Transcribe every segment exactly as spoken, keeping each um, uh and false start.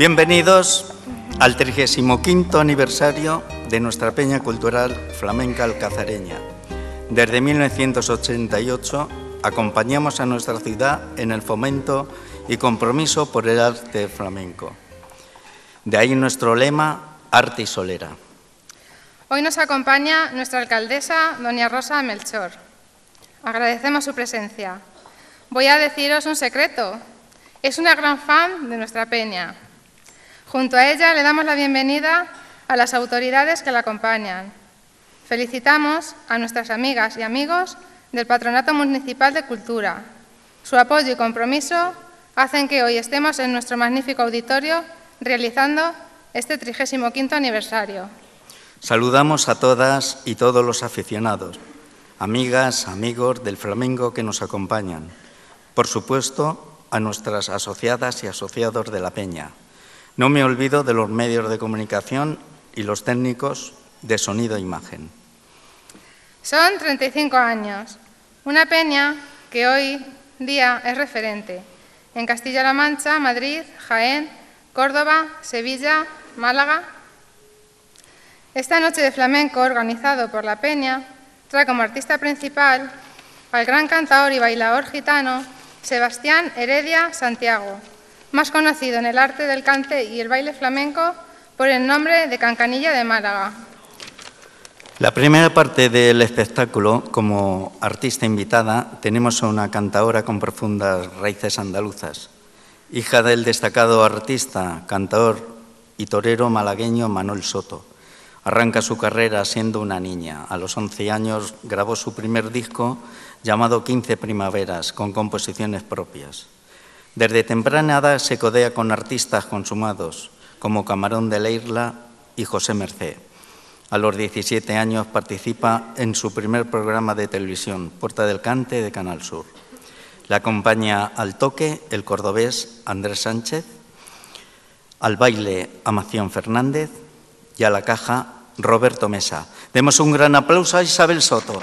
Bienvenidos al trigésimo quinto aniversario de nuestra Peña Cultural Flamenca Alcazareña. Desde mil novecientos ochenta y ocho acompañamos a nuestra ciudad en el fomento y compromiso por el arte flamenco. De ahí nuestro lema, Arte y Solera. Hoy nos acompaña nuestra alcaldesa, doña Rosa Melchor. Agradecemos su presencia. Voy a deciros un secreto. Es una gran fan de nuestra peña. Junto a ella le damos la bienvenida a las autoridades que la acompañan. Felicitamos a nuestras amigas y amigos del Patronato Municipal de Cultura. Su apoyo y compromiso hacen que hoy estemos en nuestro magnífico auditorio realizando este trigésimo quinto aniversario. Saludamos a todas y todos los aficionados, amigas, amigos del flamenco que nos acompañan. Por supuesto, a nuestras asociadas y asociados de la Peña. No me olvido de los medios de comunicación y los técnicos de sonido e imagen. Son treinta y cinco años, una peña que hoy día es referente en Castilla-La Mancha, Madrid, Jaén, Córdoba, Sevilla, Málaga. Esta noche de flamenco, organizado por la peña, trae como artista principal al gran cantador y bailador gitano Sebastián Heredia Santiago, más conocido en el arte del cante y el baile flamenco por el nombre de Cancanilla de Málaga. La primera parte del espectáculo, como artista invitada, tenemos a una cantadora con profundas raíces andaluzas, hija del destacado artista, cantador y torero malagueño Manuel Soto. Arranca su carrera siendo una niña. A los once años grabó su primer disco llamado quince Primaveras, con composiciones propias. Desde temprana edad se codea con artistas consumados como Camarón de la Isla y José Mercé. A los diecisiete años participa en su primer programa de televisión, Puerta del Cante, de Canal Sur. Le acompaña al toque el cordobés Andrés Sánchez, al baile Amación Fernández y a la caja Roberto Mesa. Demos un gran aplauso a Isabel Soto.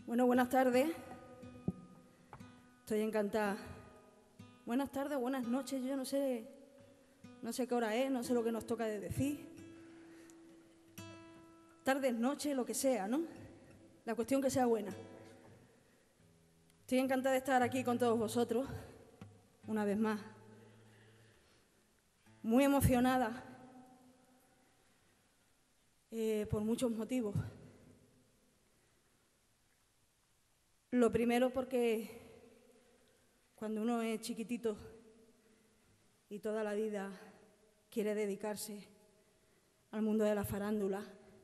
Bueno, buenas tardes. Estoy encantada. Buenas tardes, buenas noches. Yo no sé, no sé qué hora es, no sé lo que nos toca de decir. Tardes, noches, lo que sea, ¿no? La cuestión que sea buena. Estoy encantada de estar aquí con todos vosotros, una vez más. Muy emocionada, eh, por muchos motivos. Lo primero porque cuando uno es chiquitito y toda la vida quiere dedicarse al mundo de la farándula,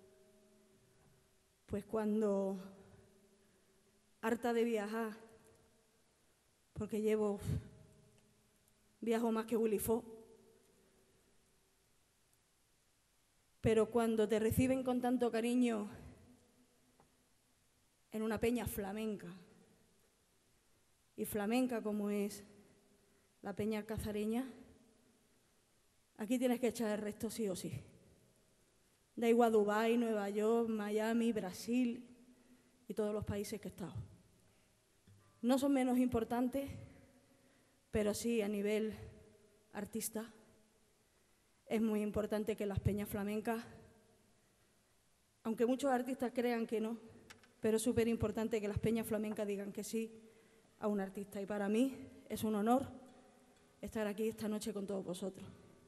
pues cuando, harta de viajar, porque llevo, viajo más que Willy Fox, pero cuando te reciben con tanto cariño en una peña flamenca, y flamenca como es la peña alcazareña, aquí tienes que echar el resto sí o sí. Da igual Dubái, Nueva York, Miami, Brasil y todos los países que he estado. No son menos importantes, pero sí a nivel artista es muy importante que las peñas flamencas, aunque muchos artistas crean que no, pero es súper importante que las peñas flamencas digan que sí a un artista. Y para mí es un honor estar aquí esta noche con todos vosotros.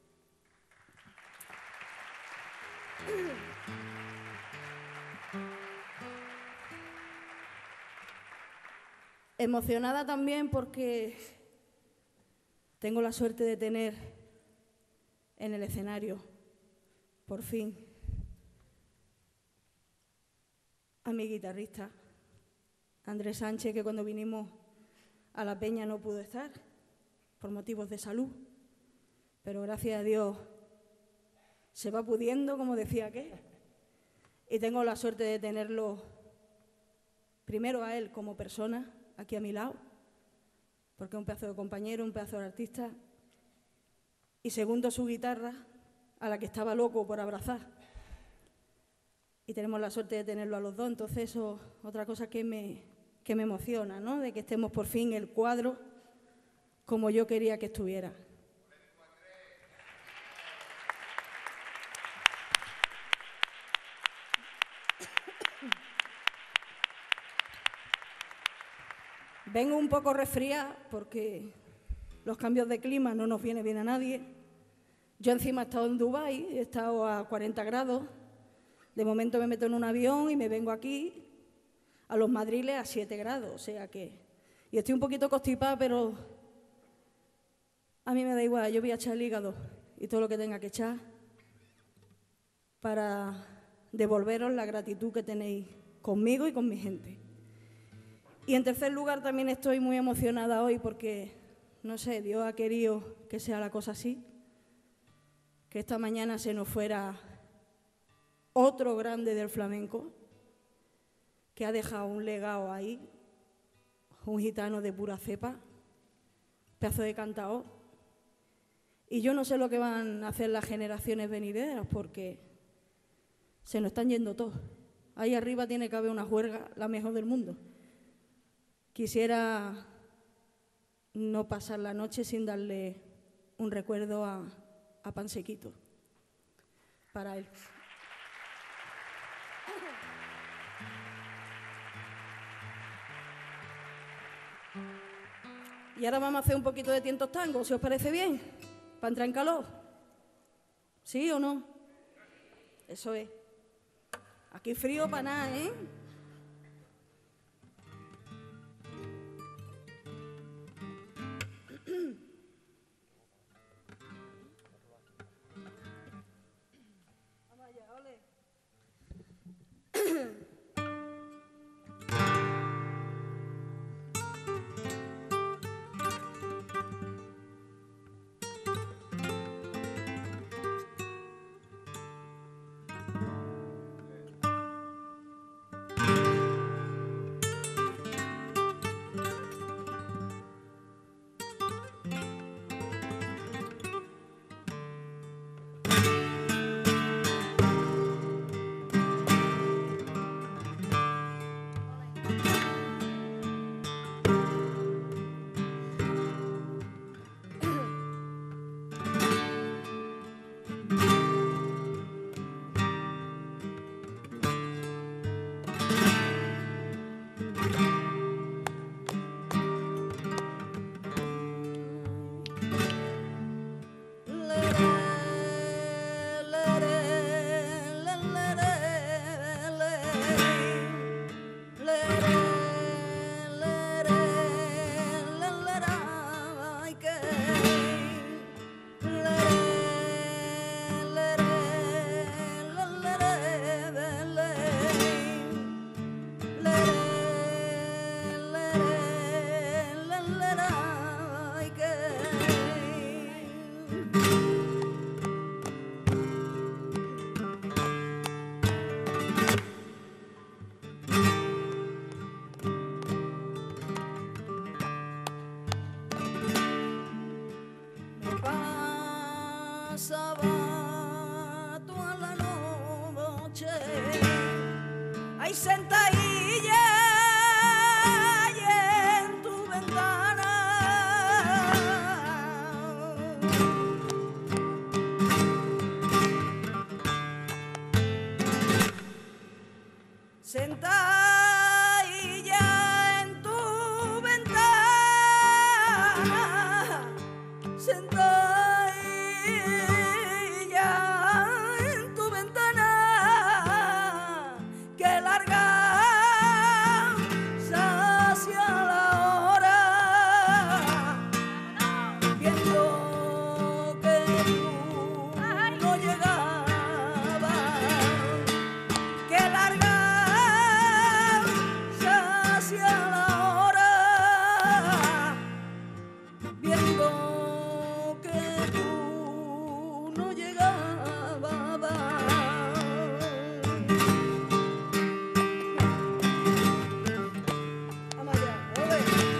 Emocionada también porque tengo la suerte de tener en el escenario, por fin, a mi guitarrista, Andrés Sánchez, que cuando vinimos a la peña no pudo estar por motivos de salud, pero gracias a Dios se va pudiendo, como decía aquel, y tengo la suerte de tenerlo primero a él como persona aquí a mi lado, porque es un pedazo de compañero, un pedazo de artista, y segundo su guitarra, a la que estaba loco por abrazar. Y tenemos la suerte de tenerlo a los dos, entonces eso es otra cosa que me, que me emociona, ¿no? De que estemos por fin el cuadro como yo quería que estuviera. Vengo un poco resfriada porque los cambios de clima no nos vienen bien a nadie. Yo encima he estado en Dubái, he estado a cuarenta grados. De momento me meto en un avión y me vengo aquí a los Madriles a siete grados, o sea que... Y estoy un poquito constipada, pero a mí me da igual, yo voy a echar el hígado y todo lo que tenga que echar para devolveros la gratitud que tenéis conmigo y con mi gente. Y en tercer lugar también estoy muy emocionada hoy porque, no sé, Dios ha querido que sea la cosa así, que esta mañana se nos fuera otro grande del flamenco, que ha dejado un legado ahí, un gitano de pura cepa, pedazo de cantador. Y yo no sé lo que van a hacer las generaciones venideras porque se nos están yendo todos. Ahí arriba tiene que haber una juerga, la mejor del mundo. Quisiera no pasar la noche sin darle un recuerdo a, a Pansequito, para él. Y ahora vamos a hacer un poquito de tientos tango, si os parece bien, para entrar en calor. ¿Sí o no? Eso es. Aquí frío para nada, ¿eh? Vamos allá, ole. estoy sentadilla y en tu ventana sentadilla en tu ventana sentadilla en tu ventana que larga hacia la hora viendo que tú no llegabas que larga hacia la hora viendo que tú no llegabas. Vamos allá, ole.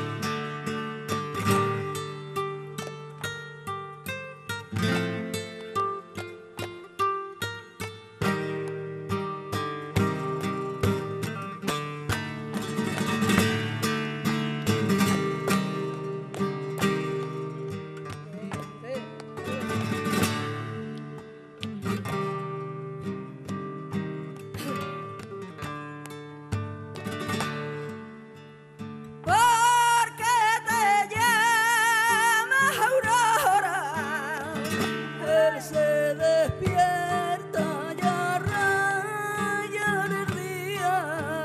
Porque te llamas Aurora, él se despierta y a rayar el día.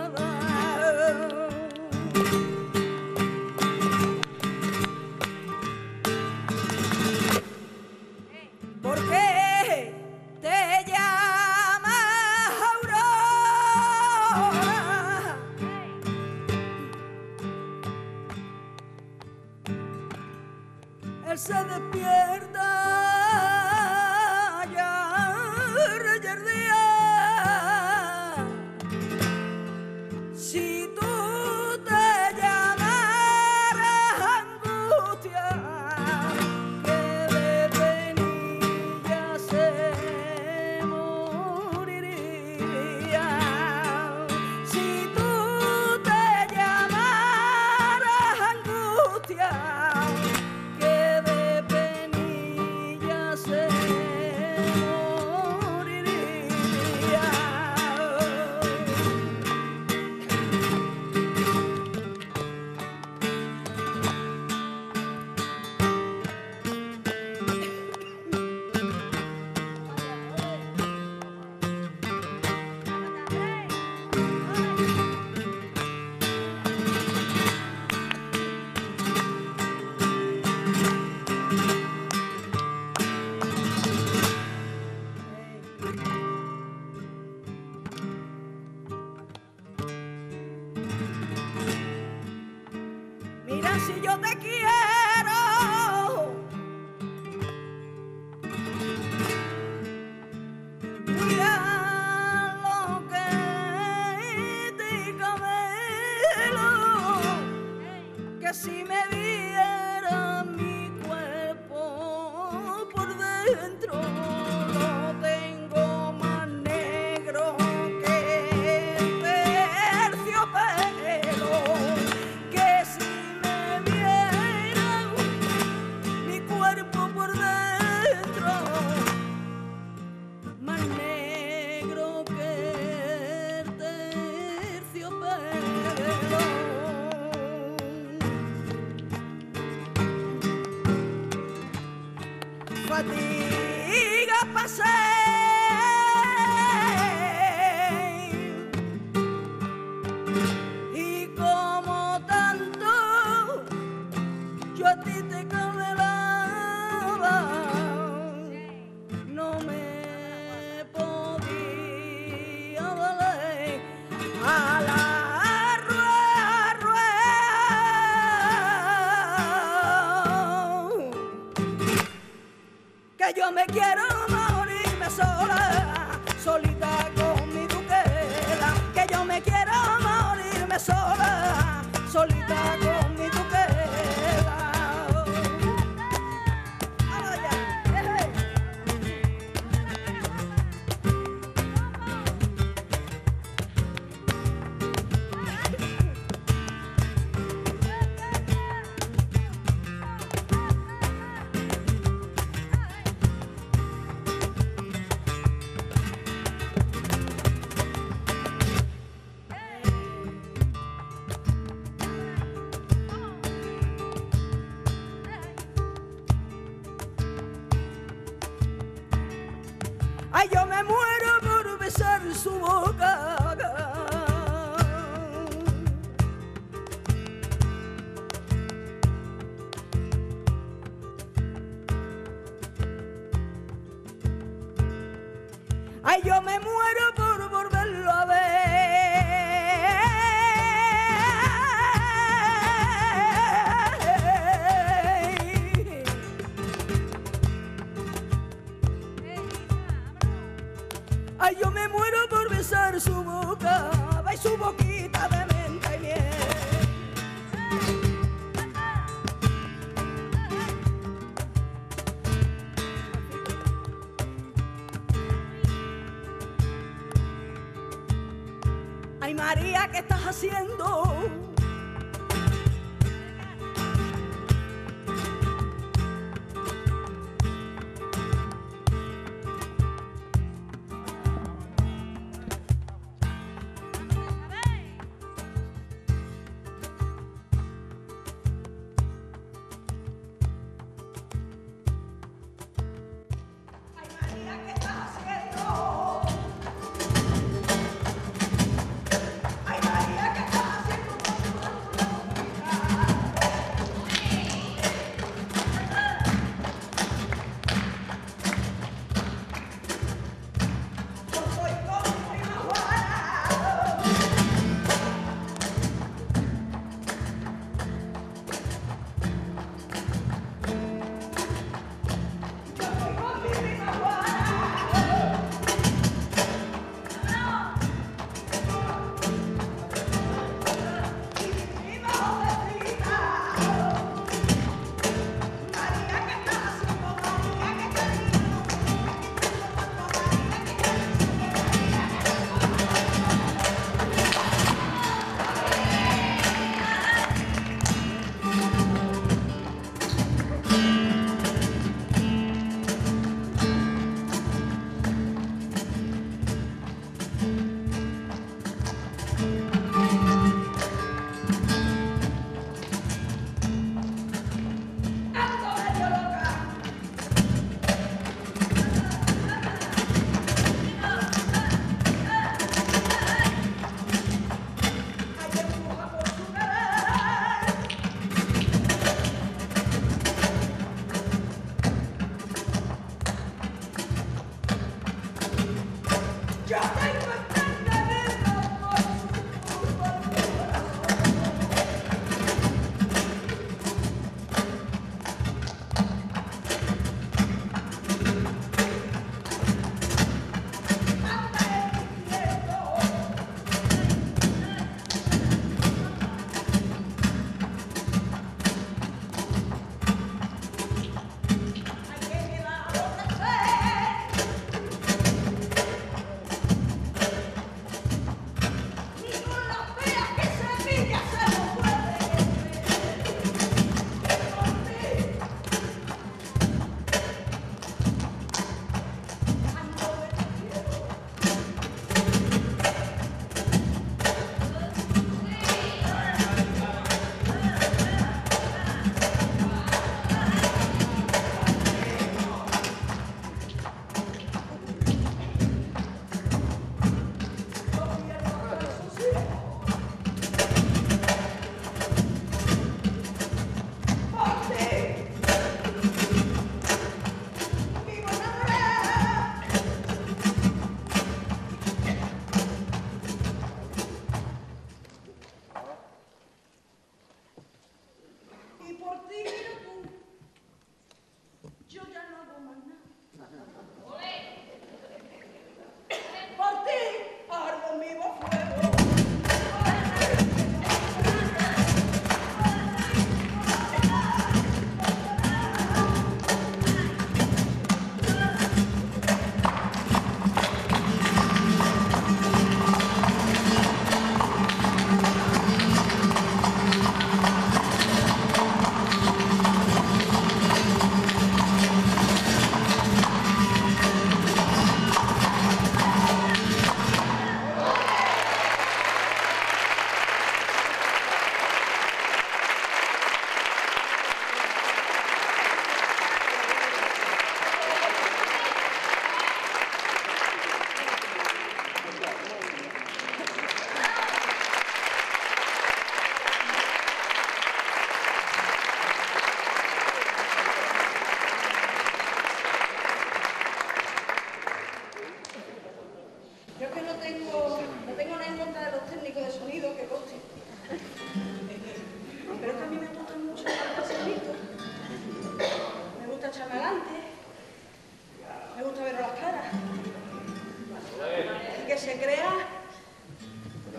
Porque te llamas Aurora, él se despierta ya raya el día. Si tú te llamaras angustia, que de penilla se moriría. Si tú te llamaras angustia, que de penilla se moriría. Mira si yo te quiero, mira lo que te cabelo, que si me viera mi cuerpo por dentro lo tengo más negro que el terciopelo, que si me viera mi cuerpo por dentro más negro que el terciopelo. Fatiga pasé y como tanto yo a ti te camelaba, no me podía valer a la rueda, rueda, que yo me quiero morirme sola, solita con mi duquela, que yo me quiero morirme sola, solita con mi duquela. me muero por besar su boca. Ay, yo me muero por volverlo a ver. Ay, yo me muero por besar su boca, y su boquita de menta y miel. Ay, María, ¿qué estás haciendo? Ay, María, ¿qué estás haciendo?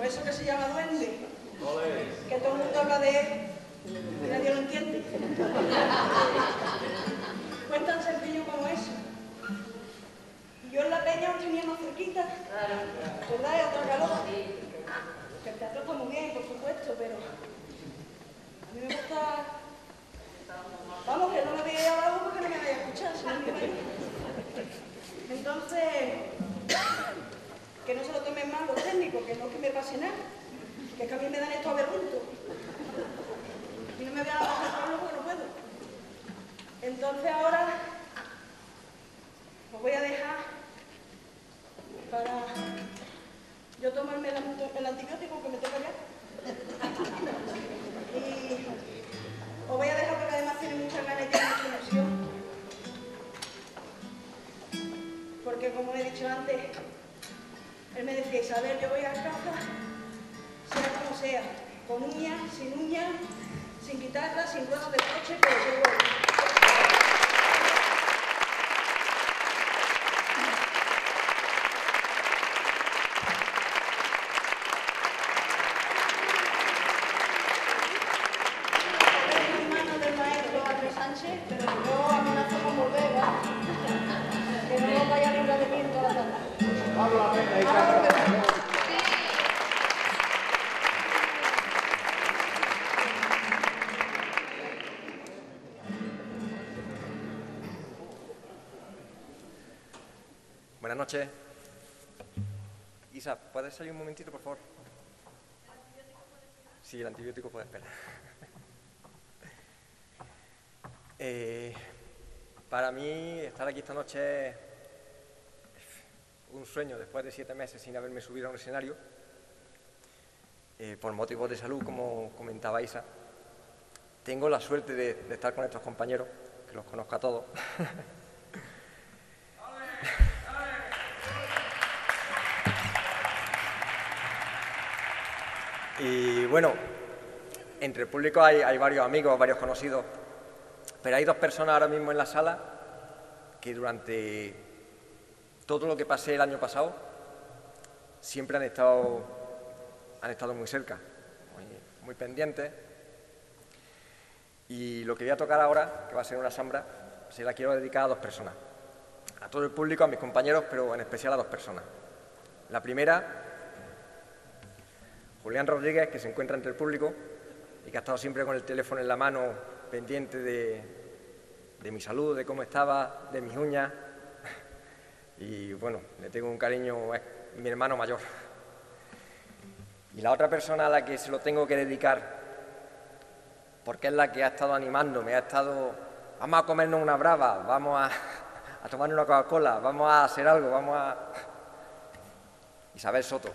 eso que se llama duende, que todo el mundo habla de él y nadie lo entiende. Pues tan sencillo como eso. Yo en la peña os tenía más cerquita, ¿verdad? Y otra calor. Que el teatro está muy bien, por supuesto, pero a mí me gusta... Vamos, que no me veía abajo porque no me vaya a escuchar, si no me iba. Entonces, que no se lo tomen mal los técnicos, que no es que me pase nada, que es que a mí me dan esto a berrunto. Y no me voy a bajar Pablo porque no puedo. Entonces ahora os voy a dejar para yo tomarme el, el antibiótico que me toca ya. Y os voy a dejar porque además tiene muchas ganas ya de mucha ilusión. Porque como he dicho antes, él me decía, Isabel, yo voy a casa, sea como sea, con uñas, sin uñas, sin guitarra, sin ruedas de coche, pero yo voy. Pero yo amenazo con volver, ¿verdad? Que no os vaya a librar de mí en toda la tarde. Pablo, a ver, ahí está. Buenas noches. Isa, ¿puedes salir un momentito, por favor? Sí, el antibiótico puede esperar. Eh, para mí, estar aquí esta noche es un sueño después de siete meses sin haberme subido a un escenario, eh, por motivos de salud, como comentaba Isa. Tengo la suerte de, de estar con estos compañeros, que los conozco a todos. Y bueno, entre el público hay, hay varios amigos, varios conocidos. Pero hay dos personas ahora mismo en la sala que durante todo lo que pasé el año pasado siempre han estado, han estado muy cerca, muy, muy pendientes. Y lo que voy a tocar ahora, que va a ser una sambra, se la quiero dedicar a dos personas. A todo el público, a mis compañeros, pero en especial a dos personas. La primera, Julián Rodríguez, que se encuentra entre el público y que ha estado siempre con el teléfono en la mano, pendiente de, de mi salud, de cómo estaba, de mis uñas. Y bueno, le tengo un cariño, es mi hermano mayor. Y la otra persona a la que se lo tengo que dedicar, porque es la que ha estado animándome, ha estado, vamos a comernos una brava, vamos a, a tomar una Coca-Cola, vamos a hacer algo, vamos a... Isabel Soto.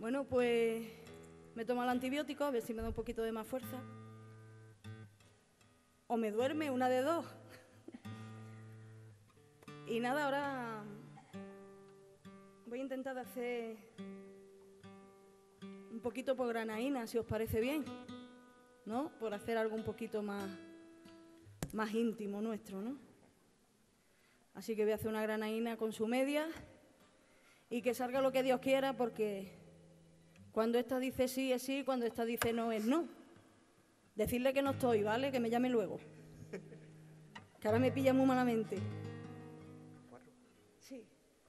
Bueno, pues me tomo el antibiótico, a ver si me da un poquito de más fuerza. O me duerme, una de dos. Y nada, ahora voy a intentar hacer un poquito por granaína, si os parece bien, ¿no? Por hacer algo un poquito más, más íntimo nuestro, ¿no? Así que voy a hacer una granaína con su media y que salga lo que Dios quiera, porque cuando esta dice sí es sí, cuando esta dice no es no. Decirle que no estoy, ¿vale? Que me llame luego. Que ahora me pilla muy malamente. Sí.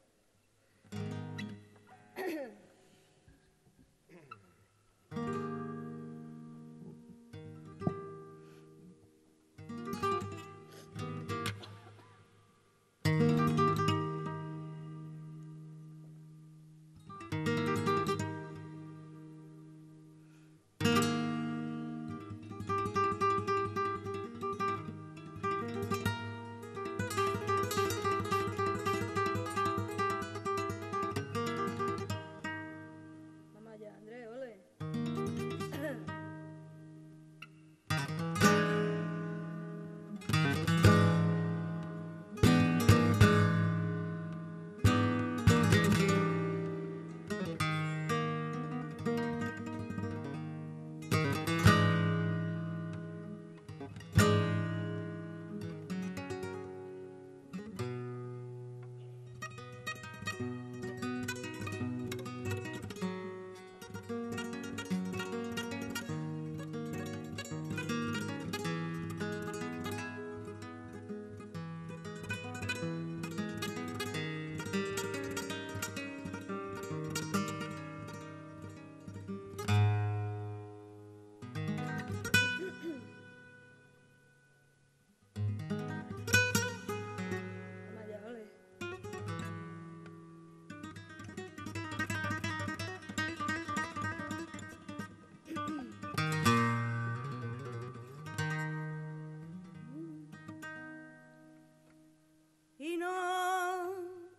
Y no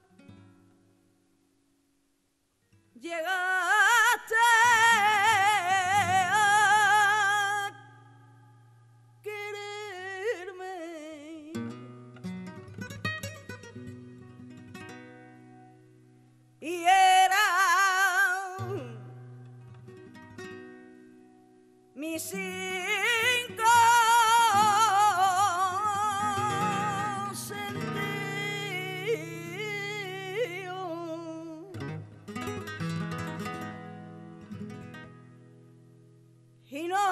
llegaste a quererme, y era mi cinco y no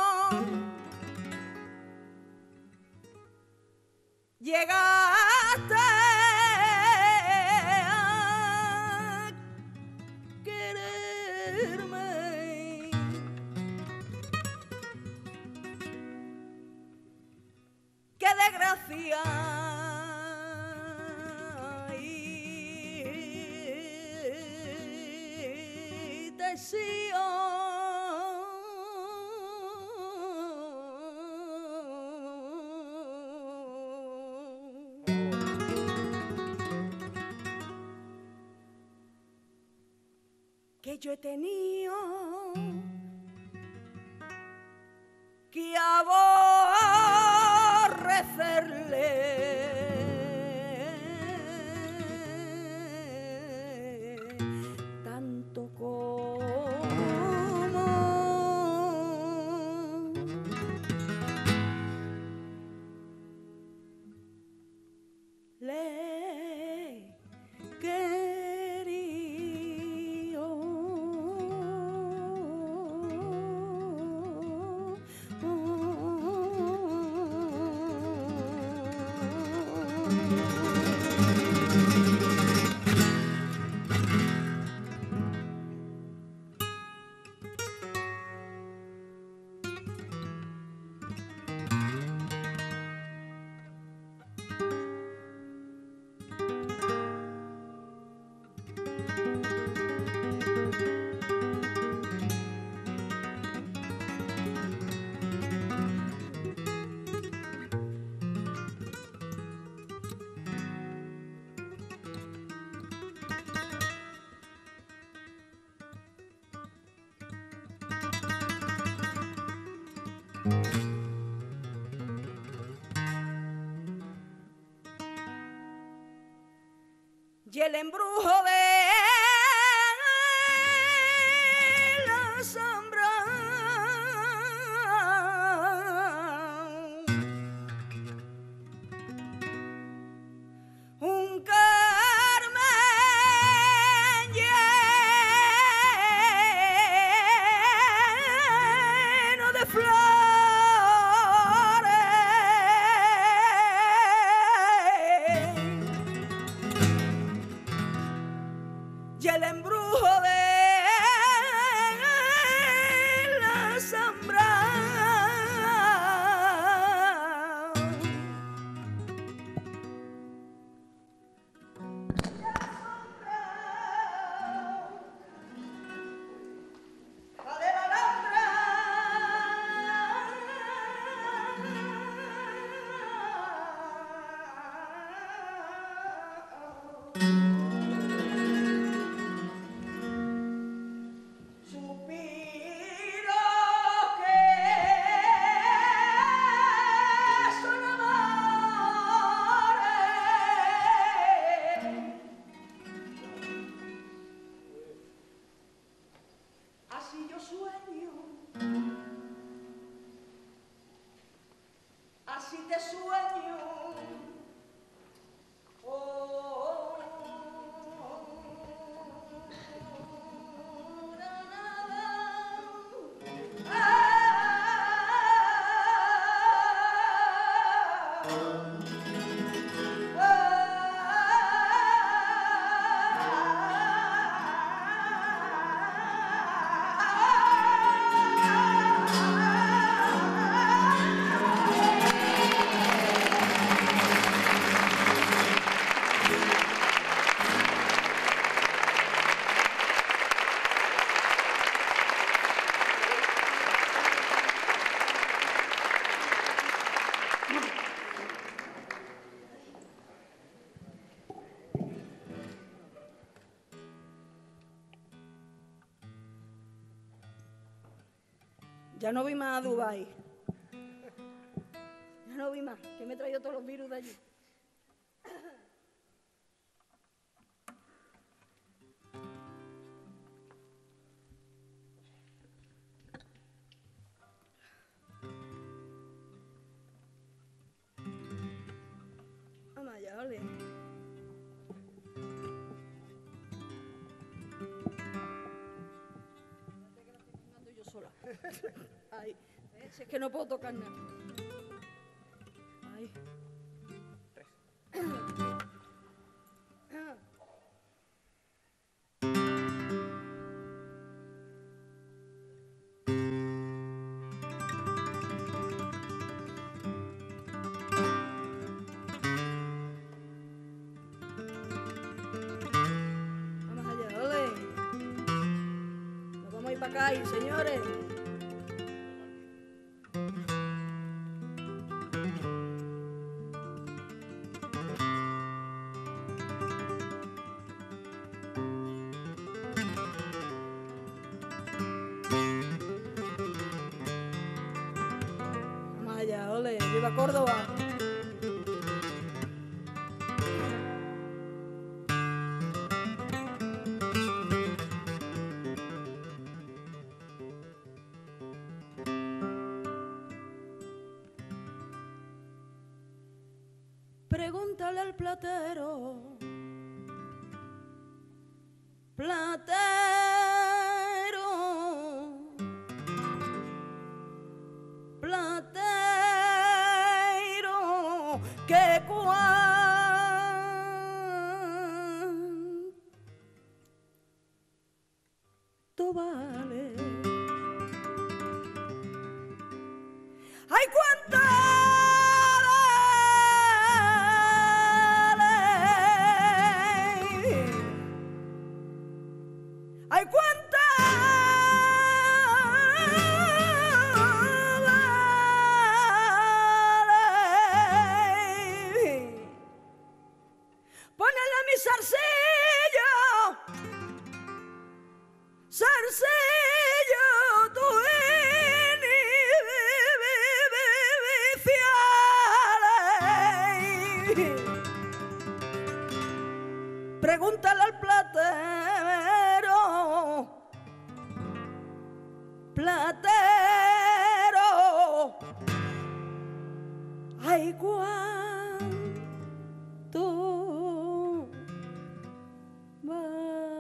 llegaste a quererme, qué desgracia y te sigo. Que yo he tenido que aborrecerle tanto como le quería. Y el embrujo de la sombra un carmen lleno de flores y el embrujo de la sombra de la alhambra suspiro que son amores. Así yo sueño, así te sueño. Oh, ya no vi más a Dubái. Ya no vi más, que me he traído todos los virus de allí. Vamos allá, ole. Yo sola. Ay, si es que no puedo tocar nada. Ay. Vamos allá, ole. Nos vamos a ir para acá, señores. Vaya, ole, viva Córdoba. Pregúntale al platero, platero, platero, que cuánto vale. ¡Ay, cuánto! ¡Ay, cuánta! Ponele a mi zarcillo, zarcillo, tu Pregúntale al platero, platero, ay, cuánto vale.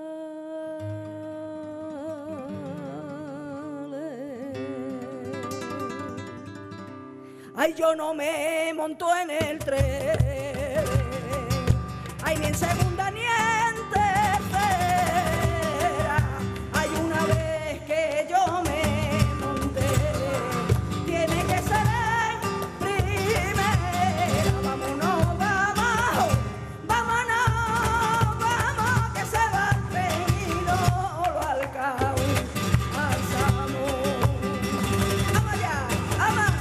Ay, yo no me monto en el tren, ay, ni en segunda ni en tercera. Hay una vez que yo me monté, tiene que ser en primera. Vámonos, vamos, vámonos, vamos, que se va el tren y no lo alcanzamos. Vamos allá, vamos.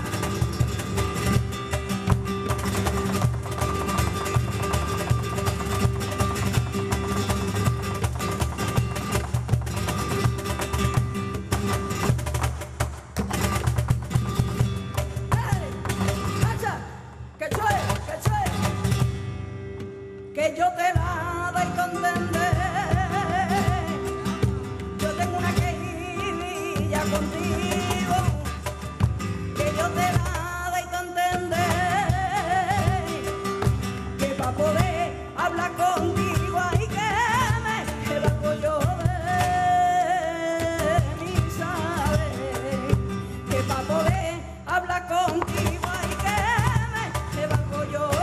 Que yo te la doy con entender. Yo tengo una quejilla contigo, que yo te la doy con entender. Que para poder hablar contigo hay que me valgo yo de mi saber. Que para poder hablar contigo hay que me valgo yo de.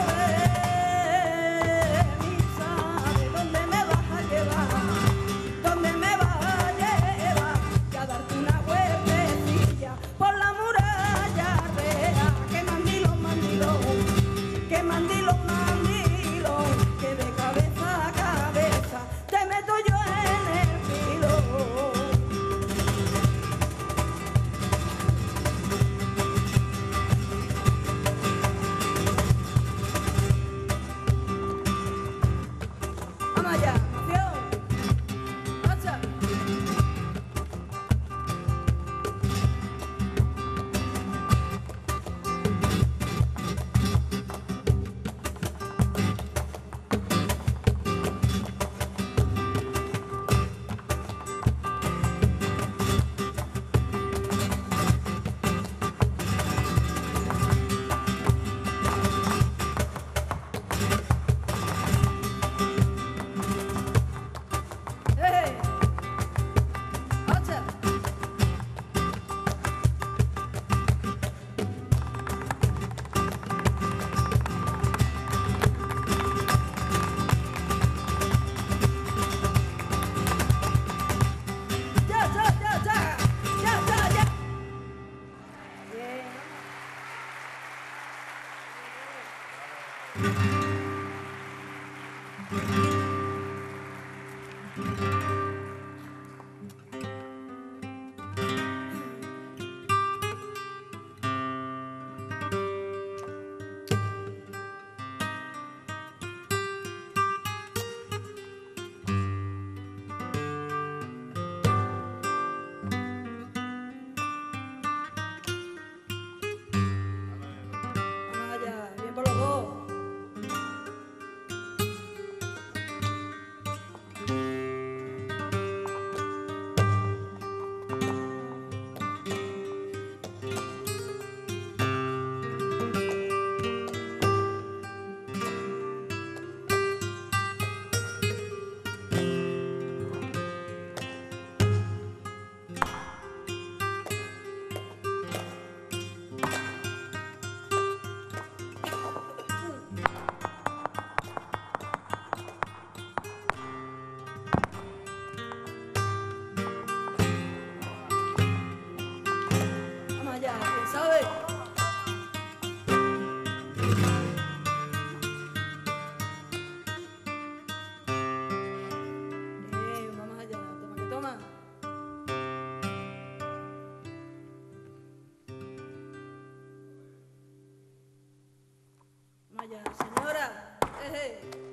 Vaya, señora. Eje.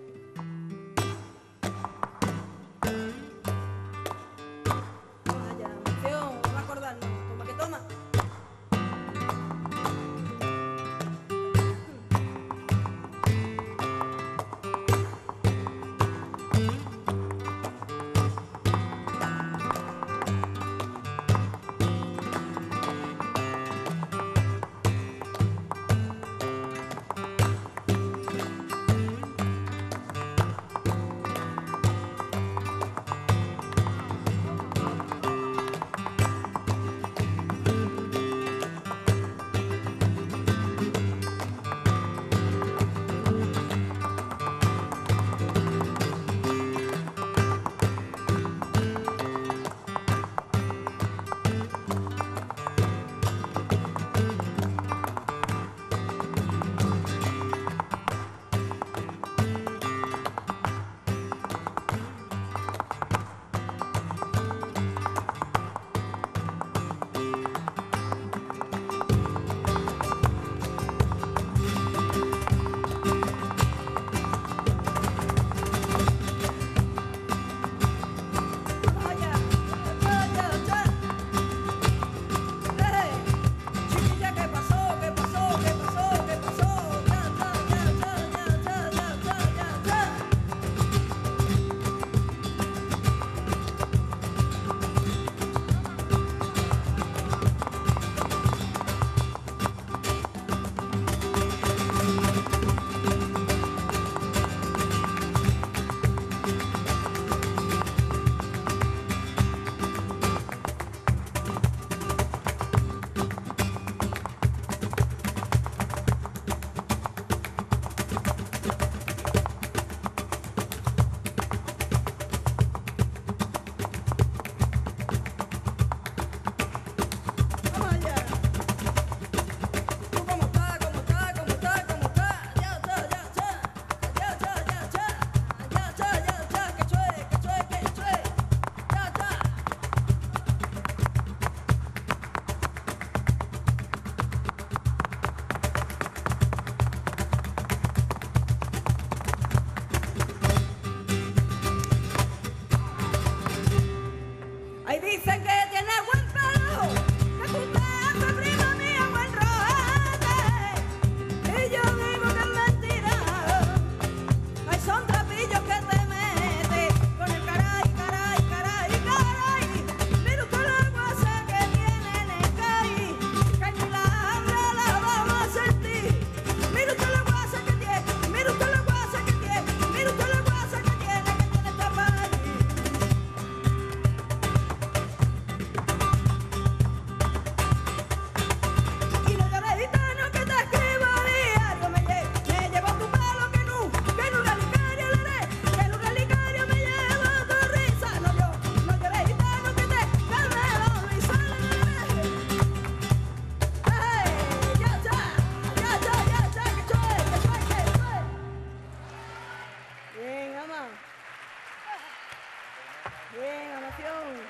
Vaya, emoción, vamos a acordarnos. Toma que toma. Bien, oración.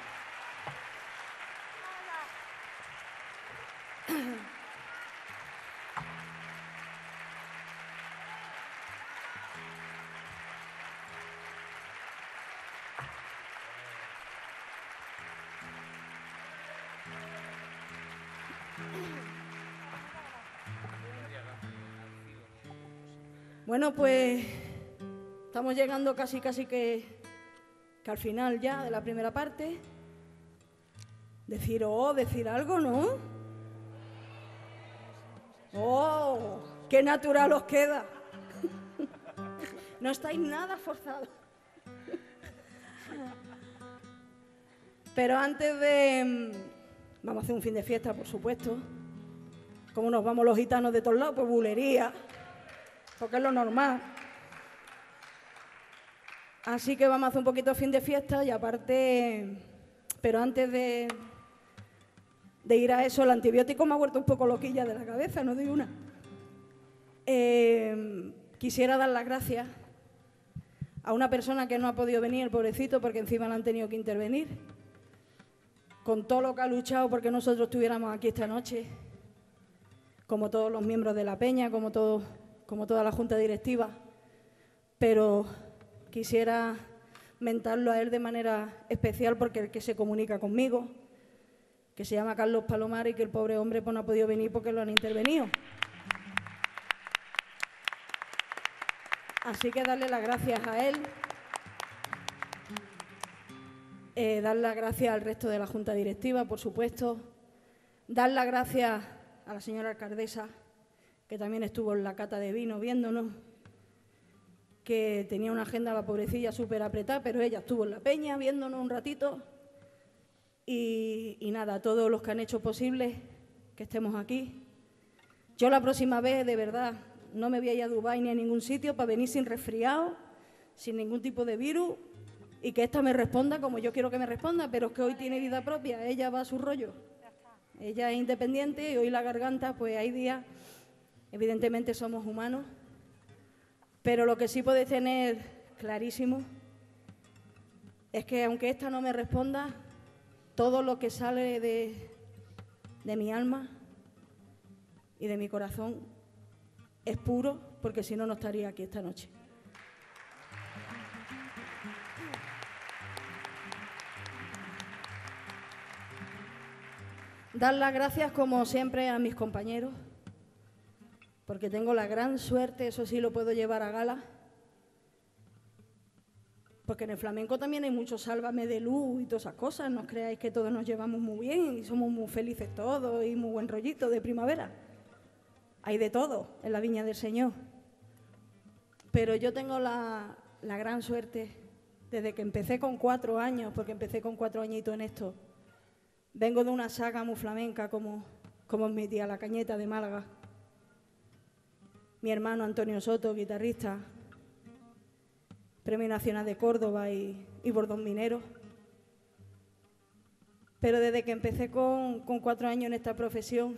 Bueno, pues estamos llegando casi, casi que, que al final ya de la primera parte. Decir oh, decir algo, ¿no? ¡Oh! ¡Qué natural os queda! No estáis nada forzados. Pero antes de... Vamos a hacer un fin de fiesta, por supuesto. Como nos vamos los gitanos de todos lados, pues bulería, porque es lo normal. Así que vamos a hacer un poquito de fin de fiesta y aparte... Pero antes de, de ir a eso, el antibiótico me ha vuelto un poco loquilla de la cabeza, no digo una. Eh, quisiera dar las gracias a una persona que no ha podido venir, el pobrecito, porque encima le han tenido que intervenir, con todo lo que ha luchado porque nosotros estuviéramos aquí esta noche, como todos los miembros de la Peña, como, todo, como toda la Junta Directiva, pero quisiera mentarlo a él de manera especial porque es el que se comunica conmigo, que se llama Carlos Palomar y que el pobre hombre pues, no ha podido venir porque lo han intervenido. Así que darle las gracias a él, eh, dar las gracias al resto de la Junta Directiva, por supuesto, dar las gracias a la señora alcaldesa, que también estuvo en la cata de vino viéndonos, que tenía una agenda, la pobrecilla, súper apretada, pero ella estuvo en la Peña viéndonos un ratito. Y, y nada, a todos los que han hecho posible que estemos aquí. Yo la próxima vez, de verdad, no me voy a ir a Dubái ni a ningún sitio para venir sin resfriado, sin ningún tipo de virus, y que esta me responda como yo quiero que me responda, pero es que hoy tiene vida propia, ella va a su rollo. Ella es independiente y hoy la garganta, pues hay días, evidentemente somos humanos, pero lo que sí podéis tener clarísimo es que aunque esta no me responda, todo lo que sale de, de mi alma y de mi corazón es puro, porque si no, no estaría aquí esta noche. Dar las gracias, como siempre, a mis compañeros, porque tengo la gran suerte, eso sí lo puedo llevar a gala, porque en el flamenco también hay mucho sálvame de luz y todas esas cosas, no os creáis que todos nos llevamos muy bien y somos muy felices todos y muy buen rollito de primavera. Hay de todo en la viña del Señor. Pero yo tengo la, la gran suerte, desde que empecé con cuatro años, porque empecé con cuatro añitos en esto, vengo de una saga muy flamenca como, como es mi tía La Cañeta de Málaga, mi hermano Antonio Soto, guitarrista, Premio Nacional de Córdoba y, y Bordón Minero. Pero desde que empecé con, con cuatro años en esta profesión,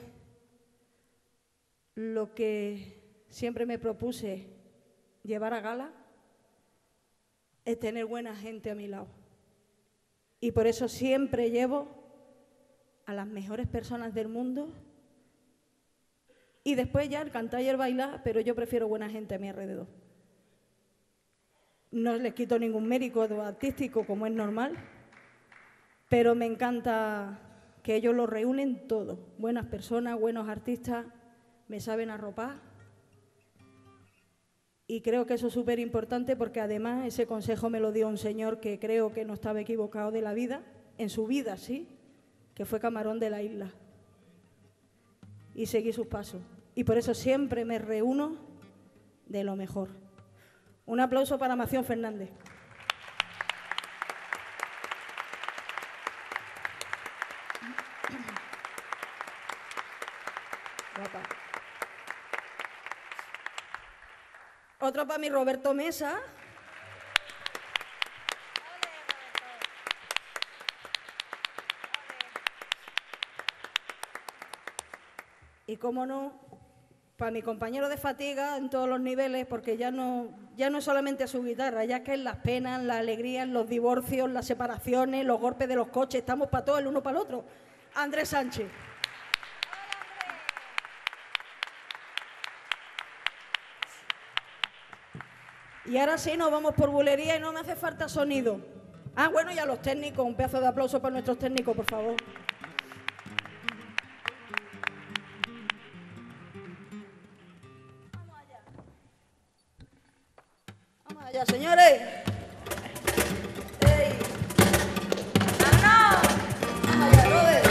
lo que siempre me propuse llevar a gala es tener buena gente a mi lado. Y por eso siempre llevo a las mejores personas del mundo y después ya el cantar y el bailar, pero yo prefiero buena gente a mi alrededor. No les quito ningún mérito artístico, como es normal, pero me encanta que ellos lo reúnen todo. Buenas personas, buenos artistas, me saben arropar. Y creo que eso es súper importante porque además ese consejo me lo dio un señor que creo que no estaba equivocado de la vida, en su vida, sí, que fue camarón de la isla. Y seguí sus pasos. Y por eso siempre me reúno de lo mejor. Un aplauso para Mación Fernández. Guapa. Otro para mi Roberto Mesa. Y cómo no, para mi compañero de fatiga en todos los niveles, porque ya no, ya no es solamente su guitarra, ya que es las penas, las alegrías, los divorcios, las separaciones, los golpes de los coches, estamos para todo el uno para el otro. Andrés Sánchez. Y ahora sí nos vamos por bulería y no me hace falta sonido. Ah, bueno, y a los técnicos, un pedazo de aplauso para nuestros técnicos, por favor. Vamos allá. Vamos allá, señores. ¡Ey! ¡Vámonos! Vamos allá, Robert.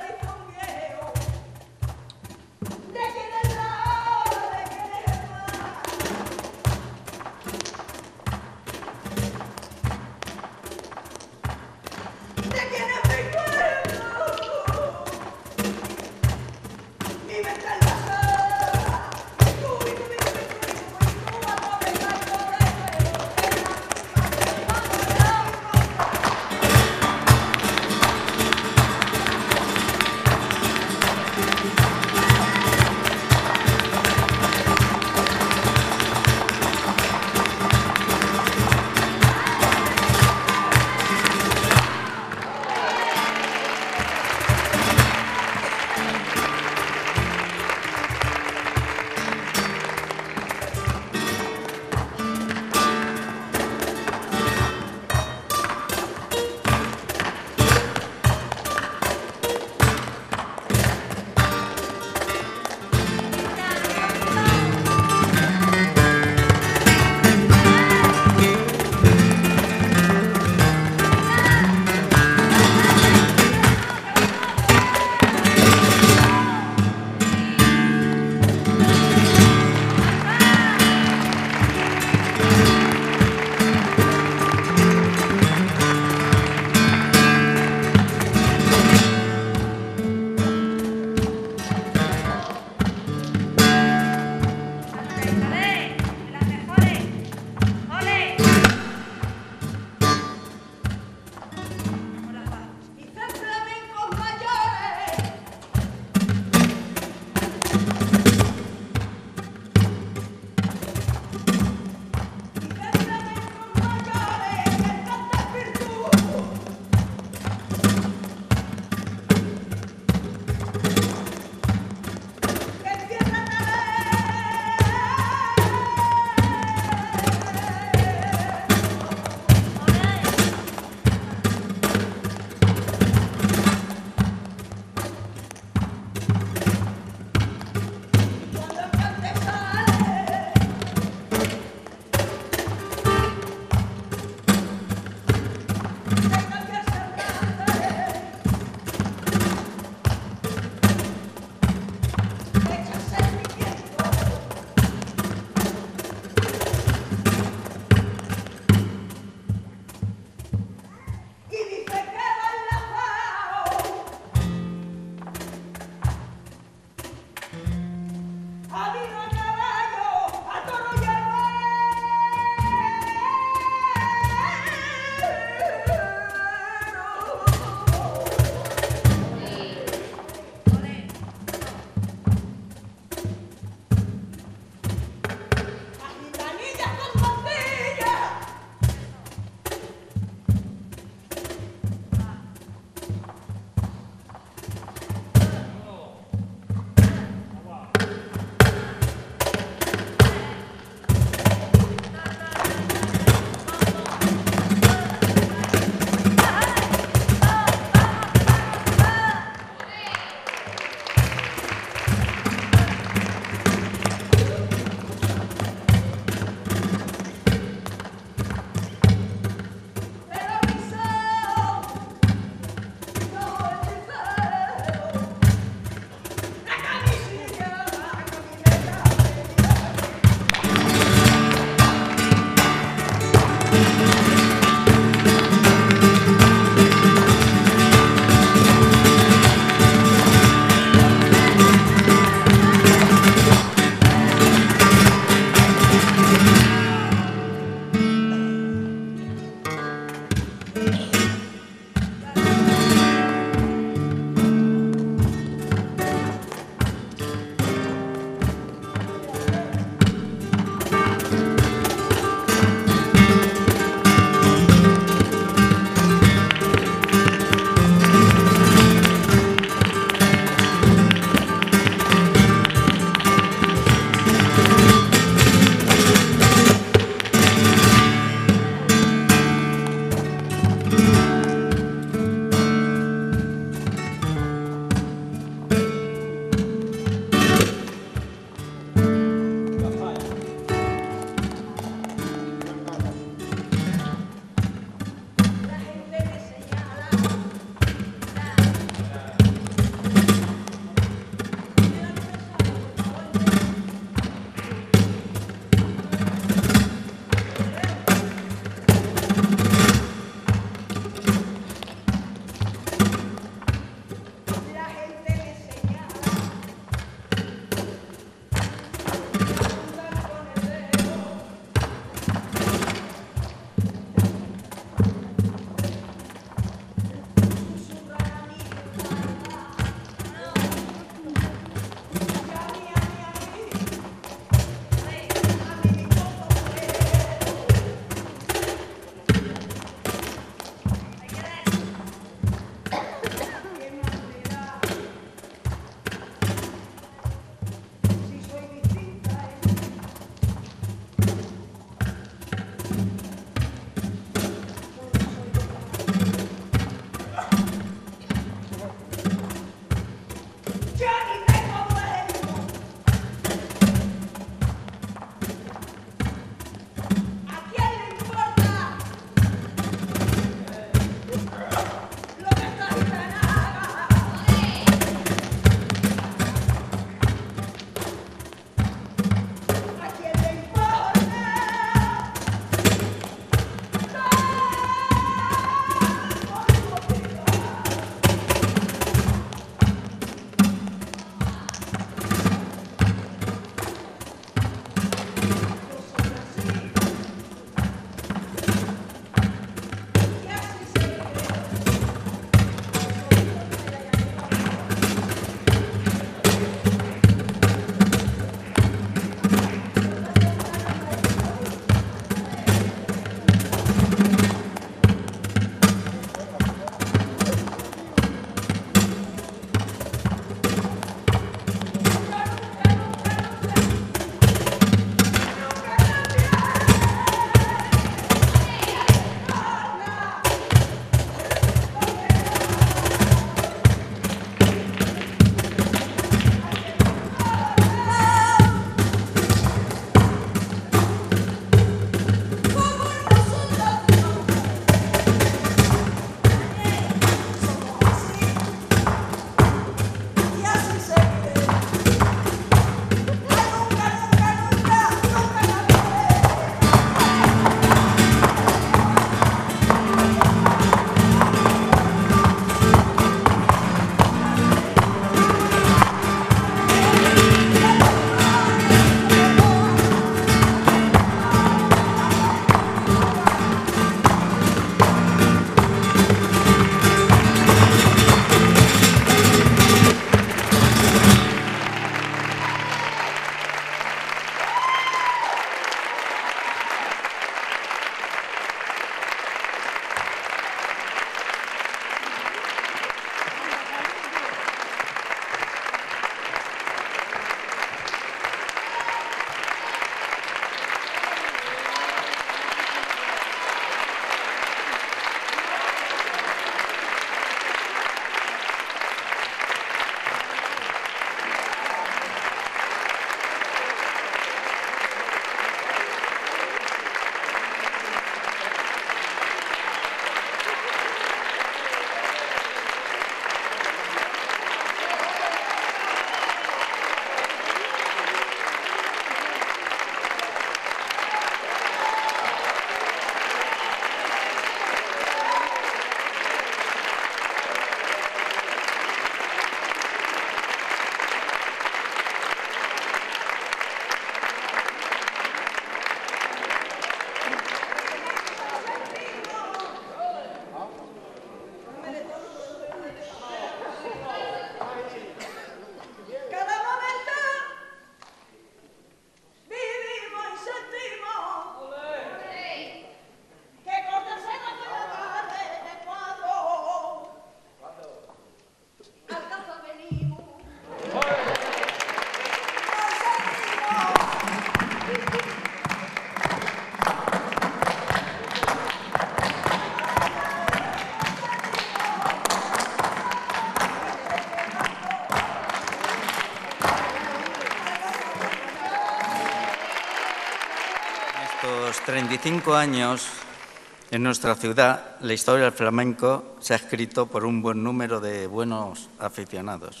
estos treinta y cinco años, en nuestra ciudad, la historia del flamenco se ha escrito por un buen número de buenos aficionados.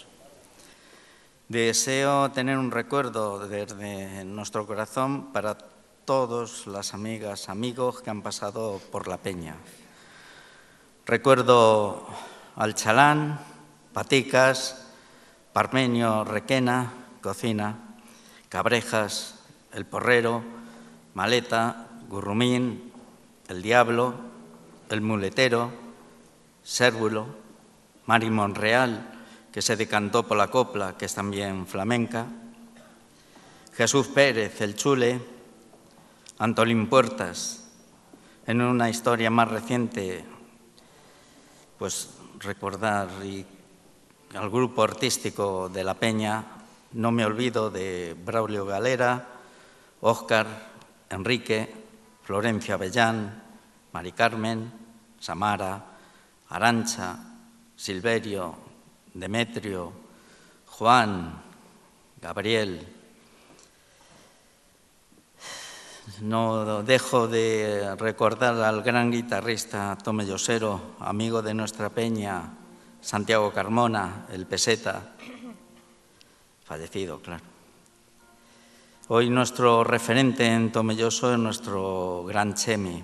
Deseo tener un recuerdo desde nuestro corazón para todas las amigas, amigos que han pasado por la peña. Recuerdo al Chalán, Paticas, Parmenio, Requena, Cocina, Cabrejas, El Porrero, Maleta, Gurrumín, El Diablo, El Muletero, Cérvulo, Mari Monreal, que se decantó por la copla, que es también flamenca, Jesús Pérez, El Chule, Antolín Puertas. En una historia más reciente, pues recordar y al grupo artístico de La Peña, no me olvido de Braulio Galera, Óscar, Enrique, Florencia Avellán, Mari Carmen, Samara, Arancha, Silverio, Demetrio, Juan, Gabriel. No dejo de recordar al gran guitarrista Tomellosero, amigo de nuestra peña, Santiago Carmona, el Peseta, fallecido, claro. Hoy nuestro referente en Tomelloso es nuestro gran Chemi.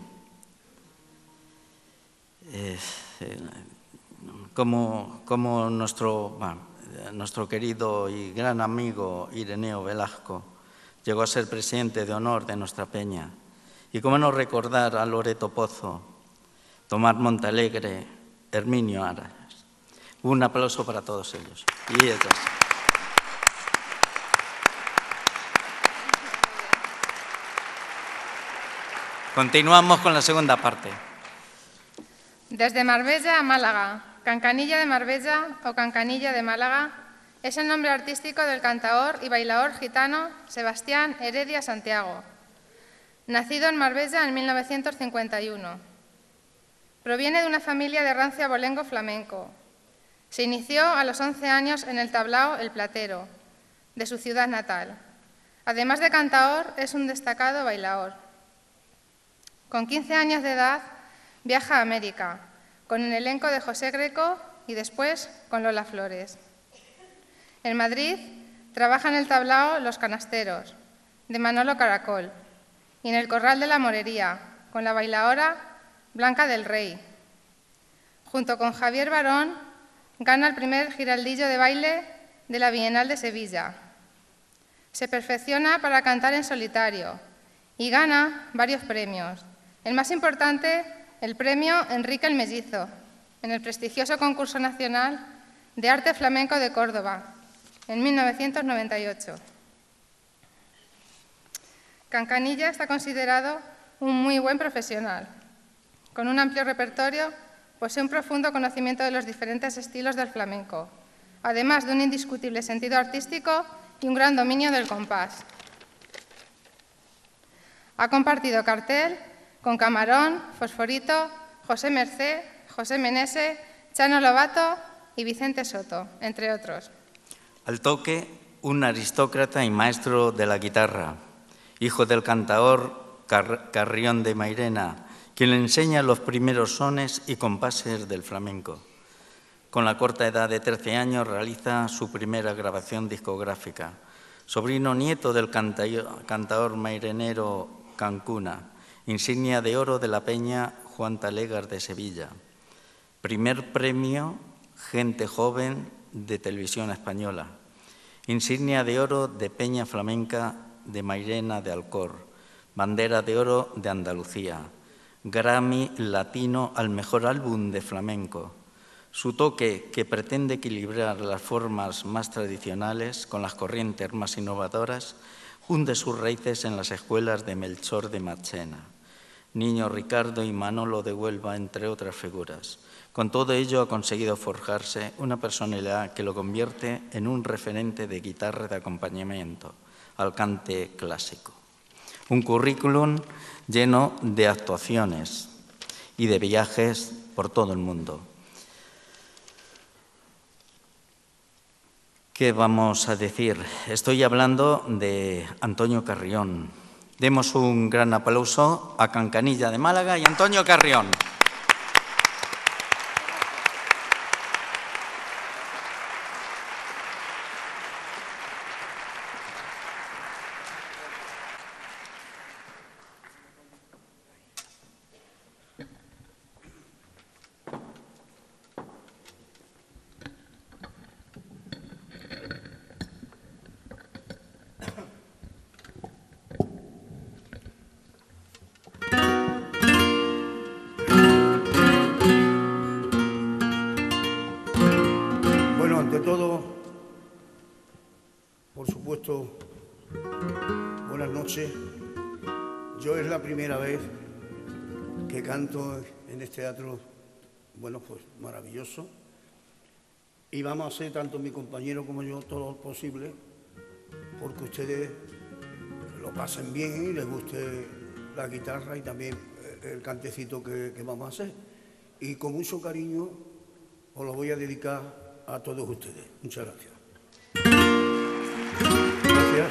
Eh, eh, como, como nuestro, bueno, nuestro querido y gran amigo Ireneo Velasco llegó a ser presidente de honor de nuestra peña. Y cómo no recordar a Loreto Pozo, Tomás Montalegre, Herminio Aras. Un aplauso para todos ellos. Y ellos. Continuamos con la segunda parte. Desde Marbella a Málaga, Cancanilla de Marbella o Cancanilla de Málaga es el nombre artístico del cantaor y bailaor gitano Sebastián Heredia Santiago, nacido en Marbella en mil novecientos cincuenta y uno. Proviene de una familia de rancio abolengo flamenco. Se inició a los once años en el tablao El Platero, de su ciudad natal. Además de cantaor, es un destacado bailaor. Con quince años de edad, viaja a América, con el elenco de José Greco y después con Lola Flores. En Madrid, trabaja en el tablao Los Canasteros, de Manolo Caracol, y en el Corral de la Morería, con la bailaora Blanca del Rey. Junto con Javier Barón, gana el primer giraldillo de baile de la Bienal de Sevilla. Se perfecciona para cantar en solitario y gana varios premios. El más importante, el premio Enrique el Mellizo, en el prestigioso concurso nacional de arte flamenco de Córdoba, en mil novecientos noventa y ocho. Cancanilla está considerado un muy buen profesional. Con un amplio repertorio, posee un profundo conocimiento de los diferentes estilos del flamenco, además de un indiscutible sentido artístico y un gran dominio del compás. Ha compartido cartel con Camarón, Fosforito, José Mercé, José Menese, Chano Lobato y Vicente Soto, entre otros. Al toque, un aristócrata y maestro de la guitarra, hijo del cantaor Car- Carrión de Mairena, quien le enseña los primeros sones y compases del flamenco. Con la corta edad de trece años realiza su primera grabación discográfica. Sobrino nieto del cantaor mairenero Cancuna, insignia de oro de la Peña Juan Talegas de Sevilla. Primer premio Gente Joven de Televisión Española. Insignia de oro de Peña Flamenca de Mairena de Alcor. Bandera de oro de Andalucía. Grammy Latino al mejor álbum de flamenco. Su toque, que pretende equilibrar las formas más tradicionales con las corrientes más innovadoras, hunde sus raíces en las escuelas de Melchor de Marchena, Niño Ricardo y Manolo de Huelva, entre otras figuras. Con todo ello ha conseguido forjarse una personalidad que lo convierte en un referente de guitarra de acompañamiento al cante clásico. Un currículum lleno de actuaciones y de viajes por todo el mundo. ¿Qué vamos a decir? Estoy hablando de Antonio Carrión, Demos un gran aplauso a Cancanilla de Málaga y Antonio Carrión. Buenas noches. Yo es la primera vez que canto en este teatro, bueno, pues maravilloso. Y vamos a hacer, tanto mi compañero como yo, todo lo posible porque ustedes lo pasen bien y les guste la guitarra y también el cantecito que, que vamos a hacer. Y con mucho cariño os lo voy a dedicar a todos ustedes. Muchas gracias. Gracias.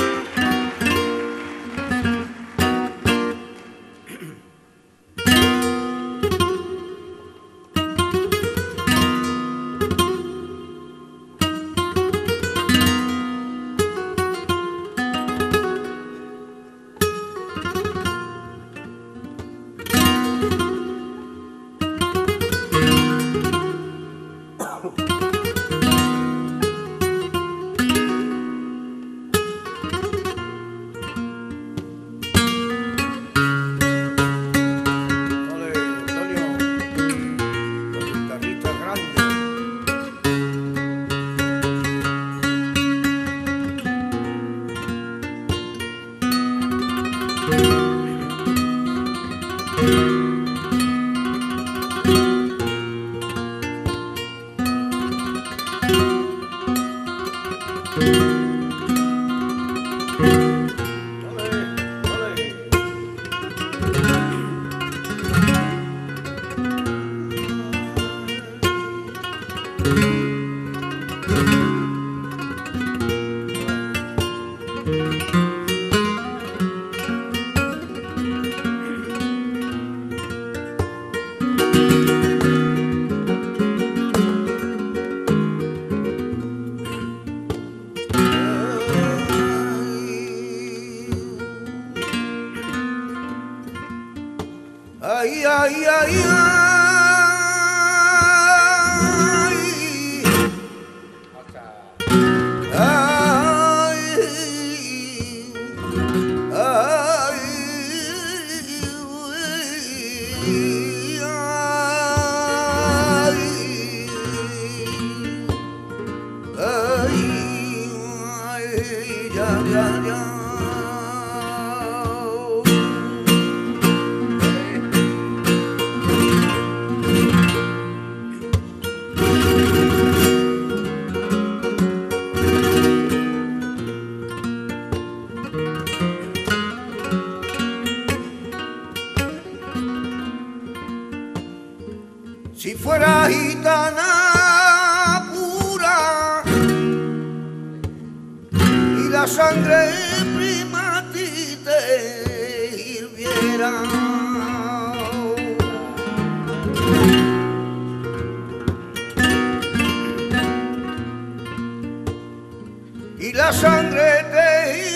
Ay, ay, ay, si fuera gitana pura y la sangre prima a ti te hirviera, y la sangre te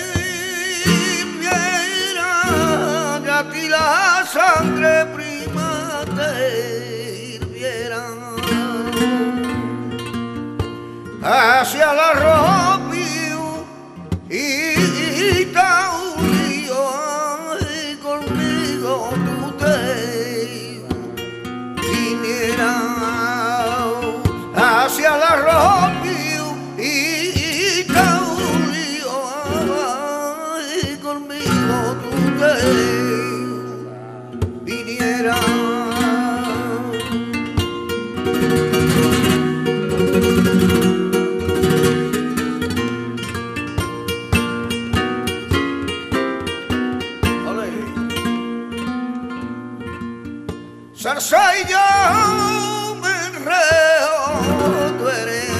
hirviera, y a ti la sangre prima te hacia la ropio y taulío, y conmigo tú te vinieras hacia la ropio y taulío, y conmigo tú te vinieras. Zarza y yo me enreo, tú eres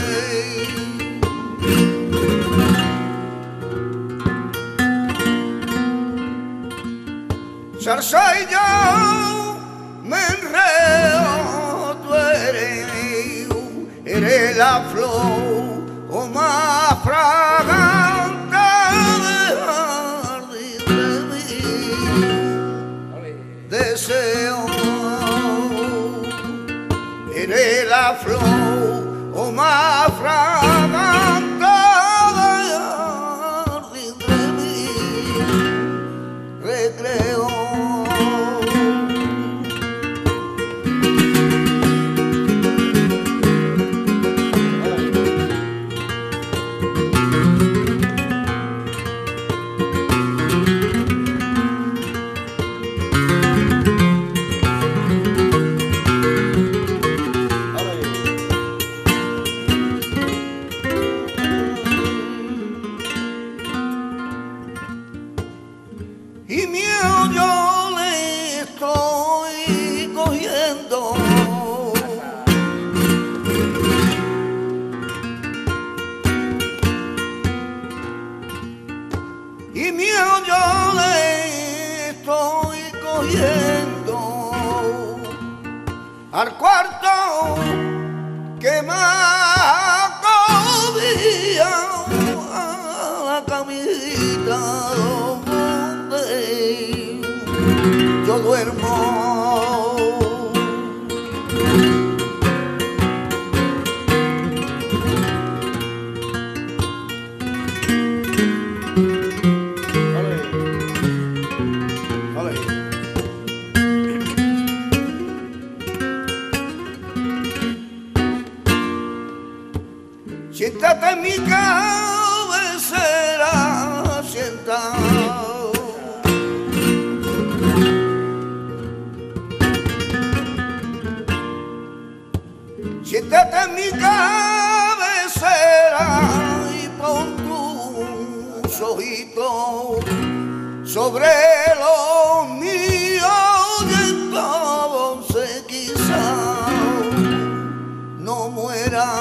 zarza y yo me enredo, tú eres, eres la flor o más fragante del jardín de mi deseo. Eres la flor o más fragante del jardín de mi recreo. Y mío yo le estoy cogiendo, y mío yo le estoy cogiendo al cuarto que más cobija, a la camita yo duermo. Ole. Ole. Siéntate en mi cabecera, siéntate. Siéntate en mi cabecera y pon tus ojitos sobre los míos, y entonces quizás no muera.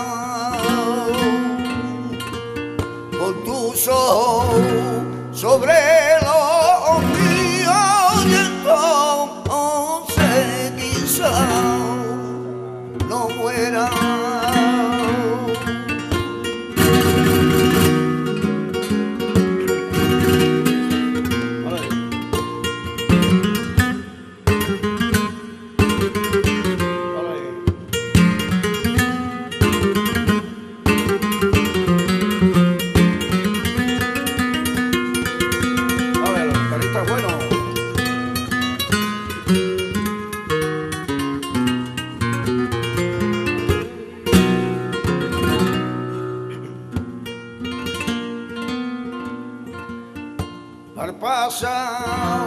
Pon tus ojos sobre los míos, y entonces quizás no muera. Al pasar